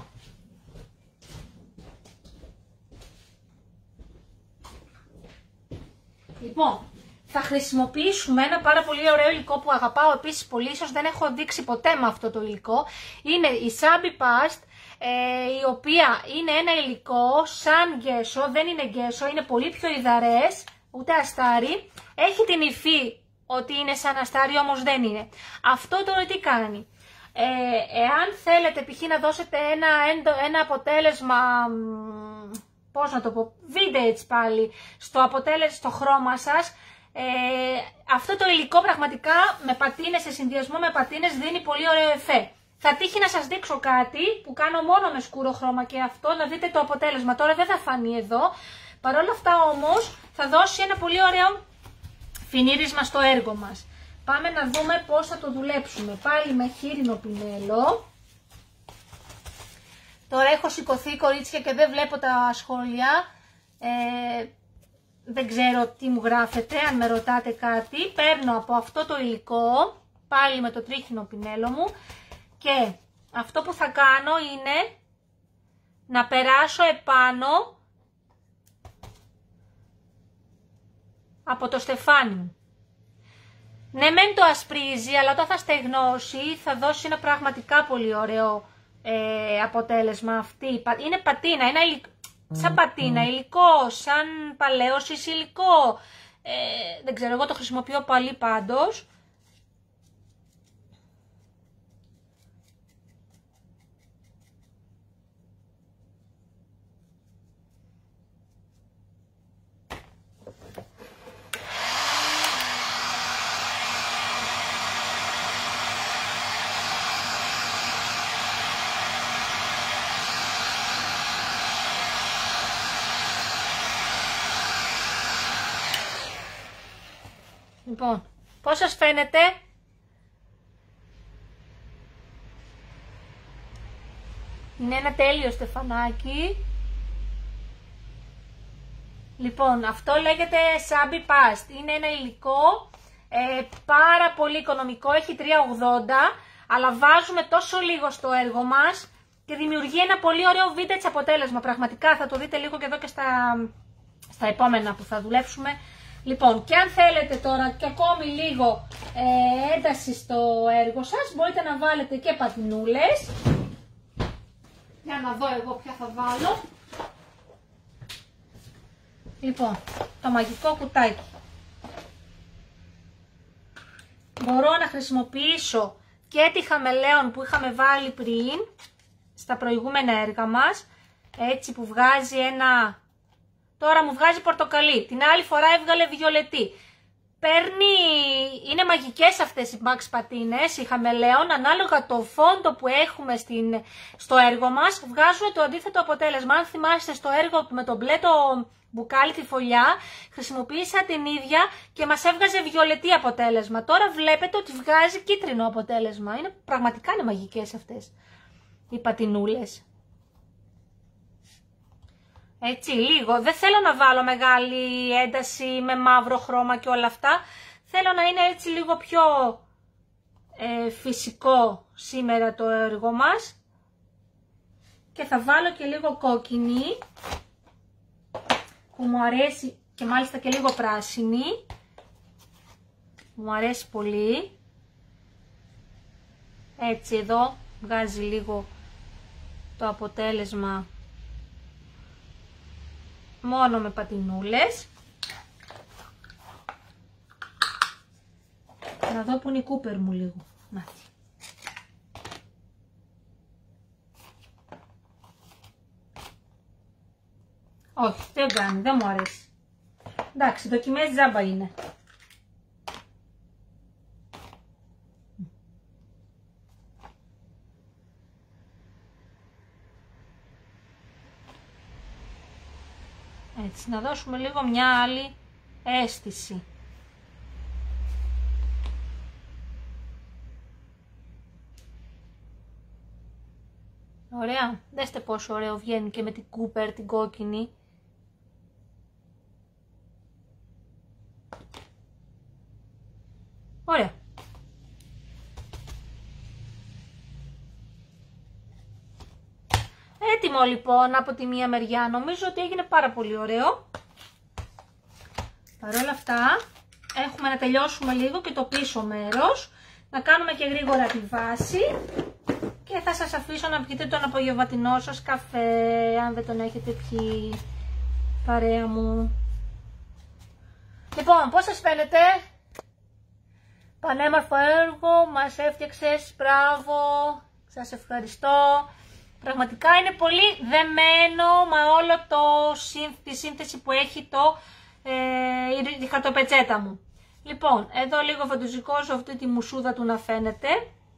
Λοιπόν, θα χρησιμοποιήσουμε ένα πάρα πολύ ωραίο υλικό που αγαπάω επίσης πολύ, ίσως δεν έχω δείξει ποτέ με αυτό το υλικό. Είναι η Shabby Past, η οποία είναι ένα υλικό σαν γκέσο, δεν είναι γκέσο, είναι πολύ πιο υδαρές, ούτε αστάρι. Έχει την υφή ότι είναι σαν αστάρι, όμως δεν είναι. Αυτό τώρα τι κάνει. Εάν θέλετε π.χ. να δώσετε ένα αποτέλεσμα, πώς να το πω, vintage πάλι, στο χρώμα σας, αυτό το υλικό πραγματικά με πατίνες, σε συνδυασμό με πατίνες δίνει πολύ ωραίο εφέ. Θα τύχει να σας δείξω κάτι που κάνω μόνο με σκούρο χρώμα και αυτό, να δείτε το αποτέλεσμα. Τώρα δεν θα φανεί εδώ. Παρ' όλα αυτά όμως θα δώσει ένα πολύ ωραίο φινίρισμα στο έργο μας. Πάμε να δούμε πώς θα το δουλέψουμε. Πάλι με χείρινο πινέλο. Τώρα έχω σηκωθεί κορίτσια και δεν βλέπω τα σχόλια. Δεν ξέρω τι μου γράφετε, αν με ρωτάτε κάτι. Παίρνω από αυτό το υλικό, πάλι με το τρίχινο πινέλο μου. Και αυτό που θα κάνω είναι να περάσω επάνω από το στεφάνι μου. Ναι, μεν το ασπρίζει, αλλά όταν θα στεγνώσει θα δώσει ένα πραγματικά πολύ ωραίο αποτέλεσμα. Αυτή είναι πατίνα, είναι σαν πατίνα, υλικό, σαν παλαίωσης υλικό. Δεν ξέρω, εγώ το χρησιμοποιώ πολύ πάντως. Λοιπόν, πώς σας φαίνεται? Είναι ένα τέλειο στεφανάκι. Λοιπόν, αυτό λέγεται Shabby Past. Είναι ένα υλικό πάρα πολύ οικονομικό, έχει 3,80, αλλά βάζουμε τόσο λίγο στο έργο μας και δημιουργεί ένα πολύ ωραίο vintage αποτέλεσμα. Πραγματικά θα το δείτε λίγο και εδώ και στα επόμενα που θα δουλέψουμε. Λοιπόν, και αν θέλετε τώρα και ακόμη λίγο ένταση στο έργο σας, μπορείτε να βάλετε και πατινούλες. Για να δω εγώ ποια θα βάλω. Λοιπόν, το μαγικό κουτάκι. Μπορώ να χρησιμοποιήσω και τη χαμελέον που είχαμε βάλει πριν στα προηγούμενα έργα μας, έτσι που βγάζει ένα... Τώρα μου βγάζει πορτοκαλί, την άλλη φορά έβγαλε βιολετή. Είναι μαγικές αυτές οι Max πατίνες, οι χαμελέον, ανάλογα το φόντο που έχουμε στο έργο μας, βγάζουν το αντίθετο αποτέλεσμα. Αν θυμάστε στο έργο με το μπλε το μπουκάλι, τη φωλιά, χρησιμοποίησα την ίδια και μας έβγαζε βιολετή αποτέλεσμα. Τώρα βλέπετε ότι βγάζει κίτρινο αποτέλεσμα. Πραγματικά είναι μαγικές αυτές οι πατινούλες. Έτσι, λίγο. Δεν θέλω να βάλω μεγάλη ένταση με μαύρο χρώμα και όλα αυτά. Θέλω να είναι έτσι λίγο πιο φυσικό σήμερα το έργο μας. Και θα βάλω και λίγο κόκκινη, που μου αρέσει, και μάλιστα και λίγο πράσινη. Μου αρέσει πολύ. Έτσι εδώ βγάζει λίγο το αποτέλεσμα μόνο με πατινούλες. Να δω που είναι η κούπερ μου λίγο. Μάτι. Όχι, δεν κάνει, δεν μου αρέσει. Εντάξει, δοκιμές τζάμπα είναι. Έτσι, να δώσουμε λίγο μια άλλη αίσθηση. Ωραία, δέστε πόσο ωραίο βγαίνει και με την κούπερ, την κόκκινη. Ωραία. Έτοιμο λοιπόν από τη μία μεριά, νομίζω ότι έγινε πάρα πολύ ωραίο. Παρ' όλα αυτά έχουμε να τελειώσουμε λίγο και το πίσω μέρος, να κάνουμε και γρήγορα τη βάση και θα σας αφήσω να πιείτε τον απογευματινό σας καφέ, αν δεν τον έχετε πιει, παρέα μου. Λοιπόν, πώς σας φαίνεται? Πανέμορφο έργο, μας έφτιαξες, μπράβο, σας ευχαριστώ. Πραγματικά είναι πολύ δεμένο με όλο τη σύνθεση που έχει η χαρτοπετσέτα μου. Λοιπόν, εδώ λίγο φαντουζικόζω αυτή τη μουσούδα του να φαίνεται.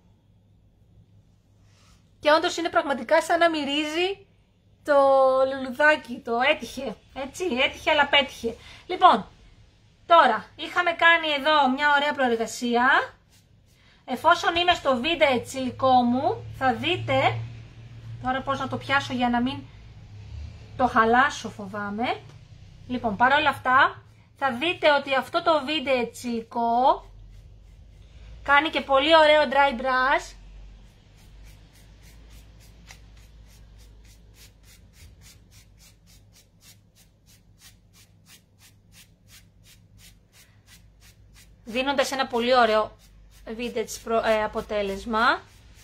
Και όντως είναι πραγματικά σαν να μυρίζει το λουλουδάκι, το έτυχε, έτσι, έτυχε αλλά πέτυχε. Λοιπόν, τώρα είχαμε κάνει εδώ μια ωραία προεργασία. Εφόσον είμαι στο vintage υλικό μου, θα δείτε, τώρα πώς να το πιάσω για να μην το χαλάσω φοβάμαι. Λοιπόν, παρόλα αυτά, θα δείτε ότι αυτό το vintage υλικό κάνει και πολύ ωραίο dry brush. Δίνοντας ένα πολύ ωραίο vintage αποτέλεσμα.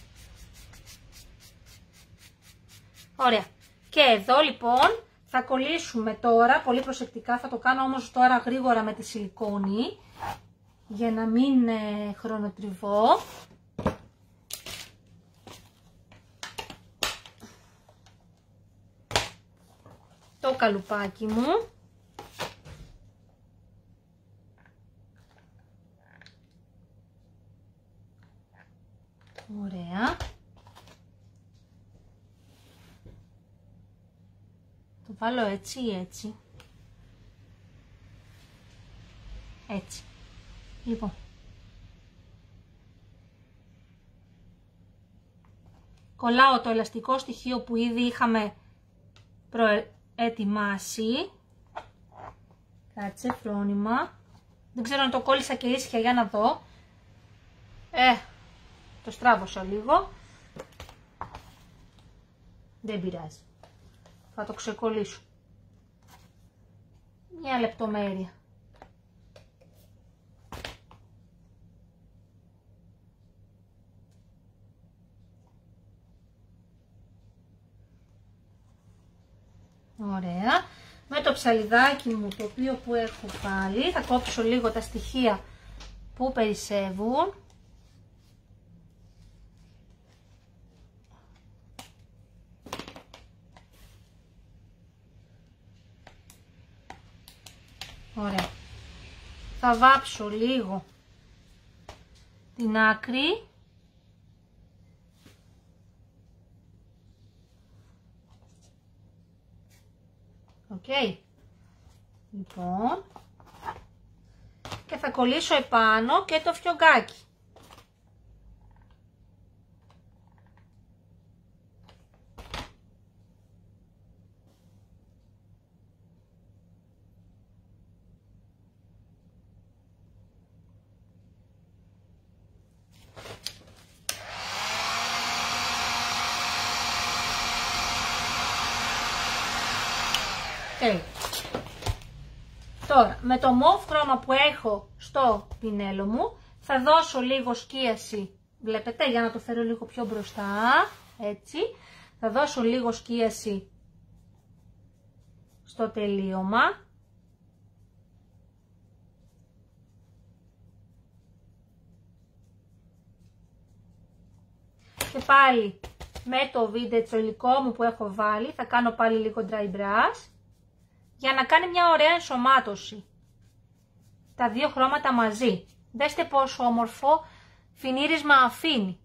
Ωραία. Και εδώ λοιπόν θα κολλήσουμε τώρα, πολύ προσεκτικά, θα το κάνω όμως τώρα γρήγορα με τη σιλικόνη, για να μην χρονοτριβώ. Το καλουπάκι μου. Ωραία. Το βάλω έτσι ή έτσι. Έτσι. Λοιπόν. κολλάω το ελαστικό στοιχείο που ήδη είχαμε προετοιμάσει. Κάτσε, φρόνημα. Δεν ξέρω αν το κόλλησα και ίσια, για να δω. Το στράβωσα λίγο. Δεν πειράζει. Θα το ξεκολλήσω. Μια λεπτομέρεια. Ωραία. Με το ψαλιδάκι μου το οποίο που έχω βάλει, θα κόψω λίγο τα στοιχεία που περισσεύουν. Ωραία. Θα βάψω λίγο την άκρη. Οκ. Λοιπόν. Και θα κολλήσω επάνω και το φιωγκάκι. Τώρα, με το μοβ χρώμα που έχω στο πινέλο μου, θα δώσω λίγο σκίαση, βλέπετε, για να το φέρω λίγο πιο μπροστά, έτσι. Θα δώσω λίγο σκίαση στο τελείωμα. Και πάλι με το vintage το υλικό μου που έχω βάλει, θα κάνω πάλι λίγο dry brush, για να κάνει μια ωραία ενσωμάτωση. Τα δύο χρώματα μαζί. Δέστε πόσο όμορφο φινίρισμα αφήνει.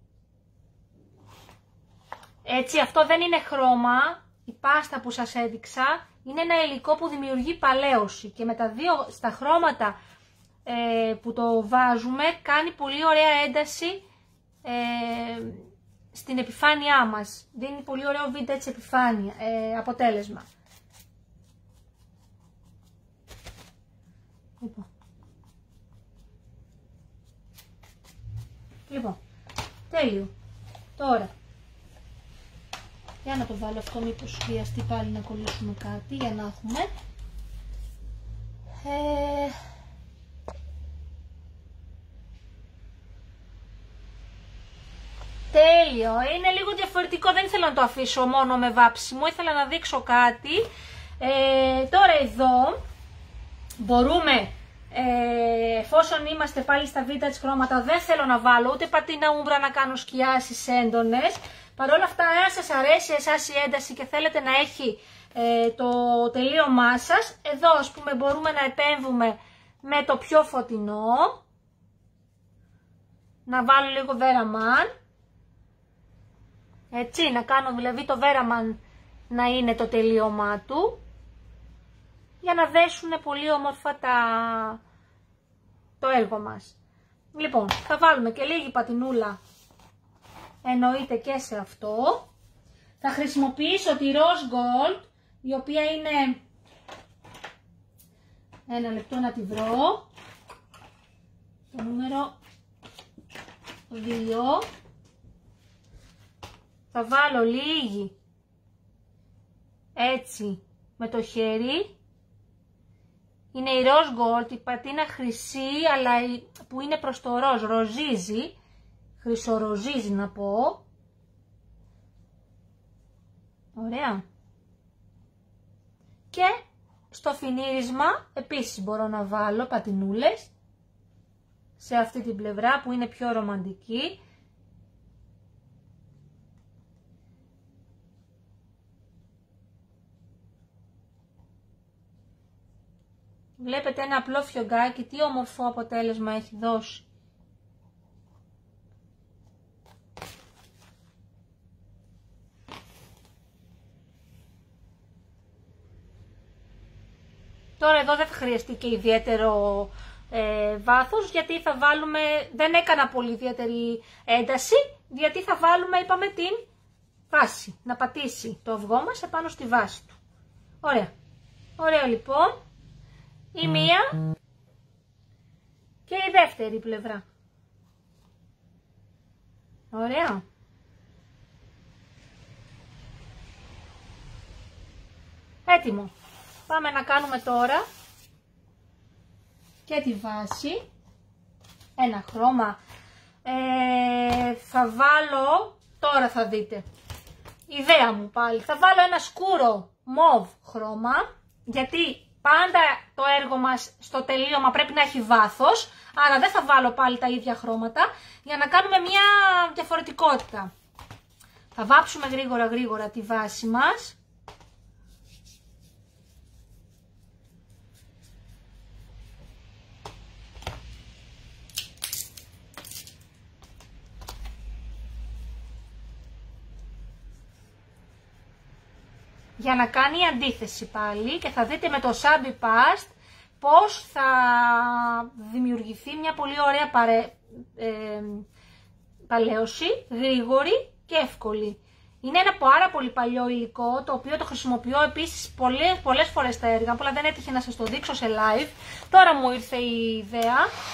Έτσι, αυτό δεν είναι χρώμα. Η πάστα που σας έδειξα είναι ένα υλικό που δημιουργεί παλαίωση. Και με τα δύο στα χρώματα που το βάζουμε, κάνει πολύ ωραία ένταση στην επιφάνειά μας. Δίνει πολύ ωραίο vintage επιφάνεια, αποτέλεσμα. Λοιπόν, τέλειο. Τώρα, για να το βάλω αυτό, μήπως χρειαστεί πάλι να κολλήσουμε κάτι, για να έχουμε. Τέλειο, είναι λίγο διαφορετικό, δεν ήθελα να το αφήσω μόνο με βάψιμο, ήθελα να δείξω κάτι. Τώρα εδώ μπορούμε, εφόσον είμαστε πάλι στα vintage χρώματα, δεν θέλω να βάλω ούτε πατίνα ούμπρα να κάνω σκιάσεις έντονες. Παρ' όλα αυτά, αν σας αρέσει εσάς η ένταση και θέλετε να έχει το τελείωμά σας, εδώ ας πούμε μπορούμε να επέμβουμε με το πιο φωτεινό. Να βάλω λίγο βέραμαν. Έτσι, να κάνω δηλαδή το βέραμαν να είναι το τελείωμά του, για να δέσουν πολύ όμορφα το έργο μας. Λοιπόν, θα βάλουμε και λίγη πατινούλα, εννοείται και σε αυτό. Θα χρησιμοποιήσω τη Rose Gold, η οποία είναι, ένα λεπτό να τη βρω, το νούμερο 2. Θα βάλω λίγη έτσι με το χέρι. Είναι η Rose Gold, η πατίνα χρυσή, αλλά που είναι προς το ροζ, ροζίζει, χρυσοροζίζει να πω. Ωραία. Και στο φινίρισμα επίσης μπορώ να βάλω πατινούλες σε αυτή την πλευρά που είναι πιο ρομαντική. Βλέπετε ένα απλό φιωγκάκι, τι όμορφο αποτέλεσμα έχει δώσει. Τώρα εδώ δεν θα χρειαστεί και ιδιαίτερο βάθος, γιατί θα βάλουμε, δεν έκανα πολύ ιδιαίτερη ένταση, γιατί θα βάλουμε, είπαμε, την βάση, να πατήσει το αυγό μας επάνω στη βάση του. Ωραία. Ωραία λοιπόν. Η μία και η δεύτερη πλευρά. Ωραία. Έτοιμο. Πάμε να κάνουμε τώρα και τη βάση. Ένα χρώμα. Θα βάλω, τώρα θα δείτε, ιδέα μου πάλι, θα βάλω ένα σκούρο μοβ χρώμα, γιατί πάντα το έργο μας στο τελείωμα πρέπει να έχει βάθος, άρα δεν θα βάλω πάλι τα ίδια χρώματα, για να κάνουμε μια διαφορετικότητα. Θα βάψουμε γρήγορα τη βάση μας. Για να κάνει αντίθεση πάλι και θα δείτε με το Shabby Past πώς θα δημιουργηθεί μια πολύ ωραία παλαίωση, γρήγορη και εύκολη. Είναι ένα πάρα πολύ παλιό υλικό, το οποίο το χρησιμοποιώ επίσης πολλές φορές στα έργα, απλά δεν έτυχε να σας το δείξω σε live. Τώρα μου ήρθε η ιδέα.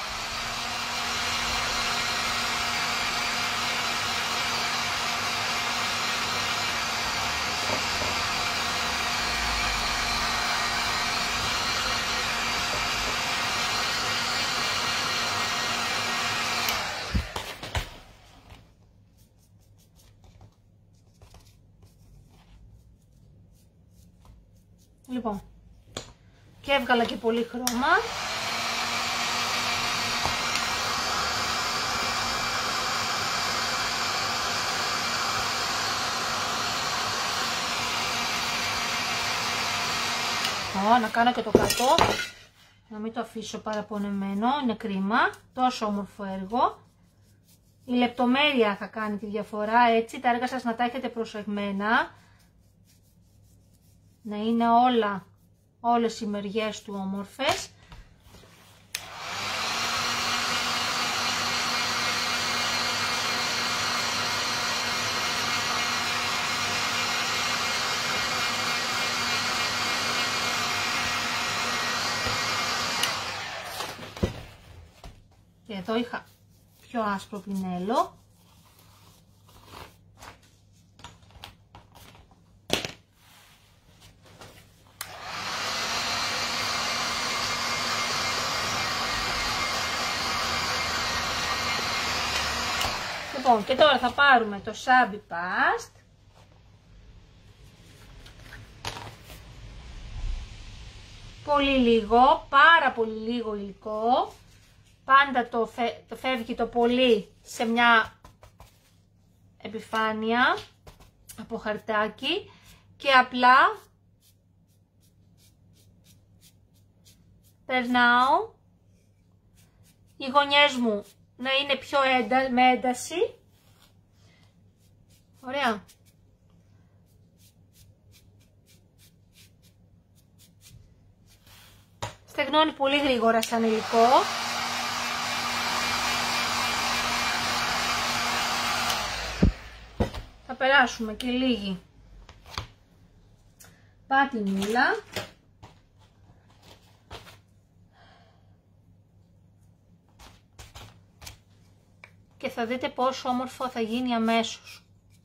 Λοιπόν, και έβγαλα και πολύ χρώμα. Να κάνω και το κάτω, να μην το αφήσω παραπονεμένο, είναι κρίμα, τόσο όμορφο έργο. Η λεπτομέρεια θα κάνει τη διαφορά, έτσι τα έργα σας να τα έχετε προσεγμένα. Να είναι όλες οι μεριές του όμορφες. Και εδώ είχα πιο άσπρο πινέλο. Λοιπόν, και τώρα θα πάρουμε το Shabby Past. Πολύ λίγο, πάρα πολύ λίγο υλικό. Πάντα το φεύγει το πολύ σε μια επιφάνεια από χαρτάκι και απλά περνάω οι γωνιές μου να είναι πιο με ένταση. Ωραία. Στεγνώνει πολύ γρήγορα σαν υλικό. Θα περάσουμε και λίγη πατινούλα. Και θα δείτε πόσο όμορφο θα γίνει αμέσως.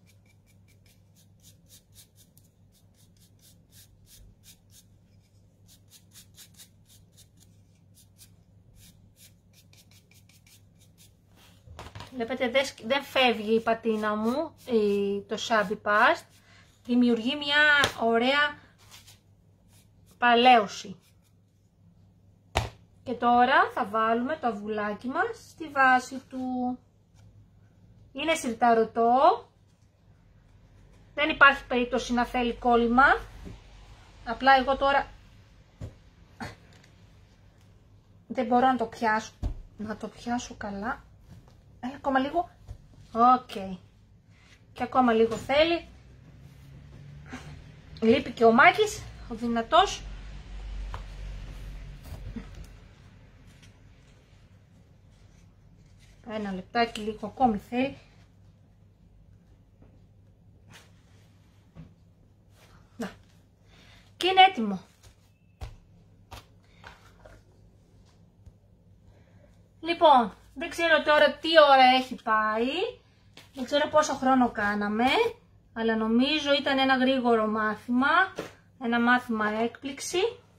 Βλέπετε δεν φεύγει η πατίνα μου, το Shabby Past. Δημιουργεί μια ωραία παλαίωση. Και τώρα θα βάλουμε το αυγουλάκι μας στη βάση του. Είναι σιρταρωτό. Δεν υπάρχει περίπτωση να θέλει κόλλημα. Απλά εγώ τώρα δεν μπορώ να το πιάσω. Να το πιάσω καλά. Ακόμα λίγο. Οκ. Και ακόμα λίγο θέλει. Λείπει και ο Μάκης, ο δυνατός. Ένα λεπτάκι λίγο ακόμη θέλει. έτοιμο. Λοιπόν, δεν ξέρω τώρα τι ώρα έχει πάει, δεν ξέρω πόσο χρόνο κάναμε, αλλά νομίζω ήταν ένα γρήγορο μάθημα, ένα μάθημα έκπληξη.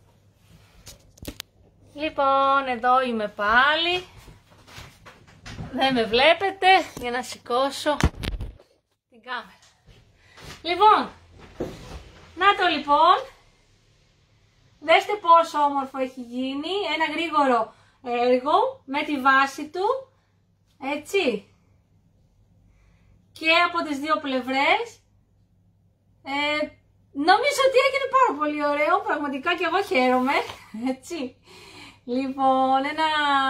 Λοιπόν, εδώ είμαι πάλι, δεν με βλέπετε για να σηκώσω την κάμερα. Λοιπόν, να το λοιπόν, δέστε πόσο όμορφο έχει γίνει, ένα γρήγορο έργο με τη βάση του, έτσι, και από τις δύο πλευρές. Νομίζω ότι έγινε πάρα πολύ ωραίο, πραγματικά και εγώ χαίρομαι, έτσι. Λοιπόν, ένα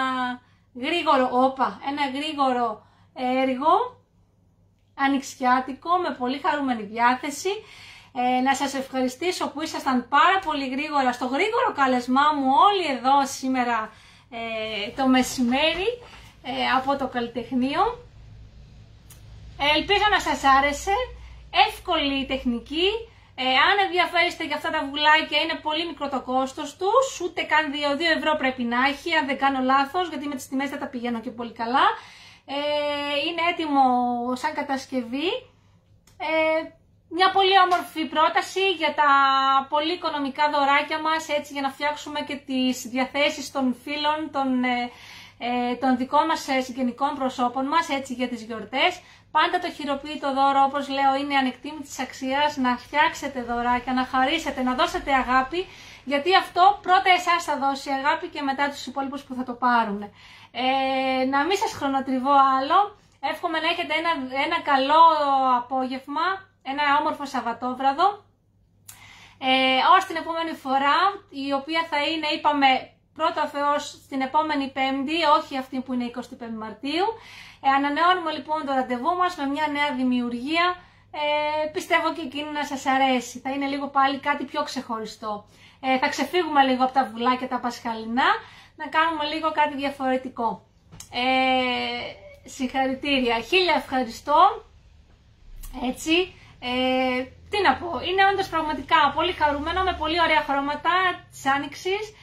γρήγορο έργο, ανοιξιάτικο, με πολύ χαρούμενη διάθεση. Να σας ευχαριστήσω που ήσασταν πάρα πολύ γρήγορα στο γρήγορο καλεσμά μου όλοι εδώ σήμερα το μεσημέρι από το καλλιτεχνείο. Ελπίζω να σας άρεσε, εύκολη τεχνική. Αν ενδιαφέρεστε για αυτά τα βουλάκια, είναι πολύ μικρό το κόστος τους, ούτε καν 2 ευρώ πρέπει να έχει, αν δεν κάνω λάθος, γιατί με τις τιμές δεν τα πηγαίνω και πολύ καλά. Είναι έτοιμο σαν κατασκευή. Μια πολύ όμορφη πρόταση για τα πολύ οικονομικά δωράκια μας, έτσι, για να φτιάξουμε και τις διαθέσεις των φίλων, των δικών μας συγγενικών προσώπων μας, έτσι, για τις γιορτές. Πάντα το χειροποίητο δώρο, όπως λέω, είναι ανεκτήμητης αξίας, να φτιάξετε δωράκια, να χαρίσετε, να δώσετε αγάπη, γιατί αυτό πρώτα εσάς θα δώσει αγάπη και μετά τους υπόλοιπους που θα το πάρουν. Να μην σας χρονοτριβώ άλλο, εύχομαι να έχετε ένα καλό απόγευμα, ένα όμορφο Σαββατόβραδο, ως την επόμενη φορά, η οποία θα είναι, είπαμε, πρώτα Θεός στην επόμενη Πέμπτη, όχι αυτή που είναι 25 Μαρτίου. Ανανεώνουμε λοιπόν το ραντεβού μας με μια νέα δημιουργία, πιστεύω και εκείνη να σας αρέσει, θα είναι λίγο πάλι κάτι πιο ξεχωριστό. Θα ξεφύγουμε λίγο από τα βουλάκια τα πασχαλινά, να κάνουμε λίγο κάτι διαφορετικό. Συγχαρητήρια, χίλια ευχαριστώ, έτσι. Τι να πω, είναι όντως πραγματικά πολύ χαρούμενο, με πολύ ωραία χρώματα της άνοιξης,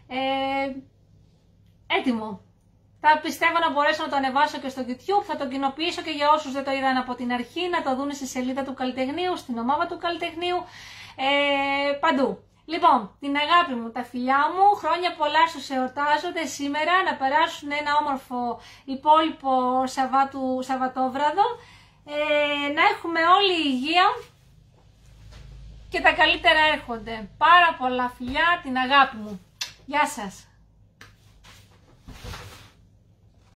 έτοιμο. Θα πιστεύω να μπορέσω να το ανεβάσω και στο YouTube, θα το κοινοποιήσω και για όσους δεν το είδαν από την αρχή, να το δουν στη σελίδα του καλλιτεχνείου, στην ομάδα του καλλιτεχνείου, παντού. Λοιπόν, την αγάπη μου, τα φιλιά μου, χρόνια πολλά στους εορτάζονται σήμερα, να περάσουν ένα όμορφο υπόλοιπο Σαββατόβραδο, να έχουμε όλη υγεία και τα καλύτερα έρχονται. Πάρα πολλά φιλιά, την αγάπη μου. Γεια σας.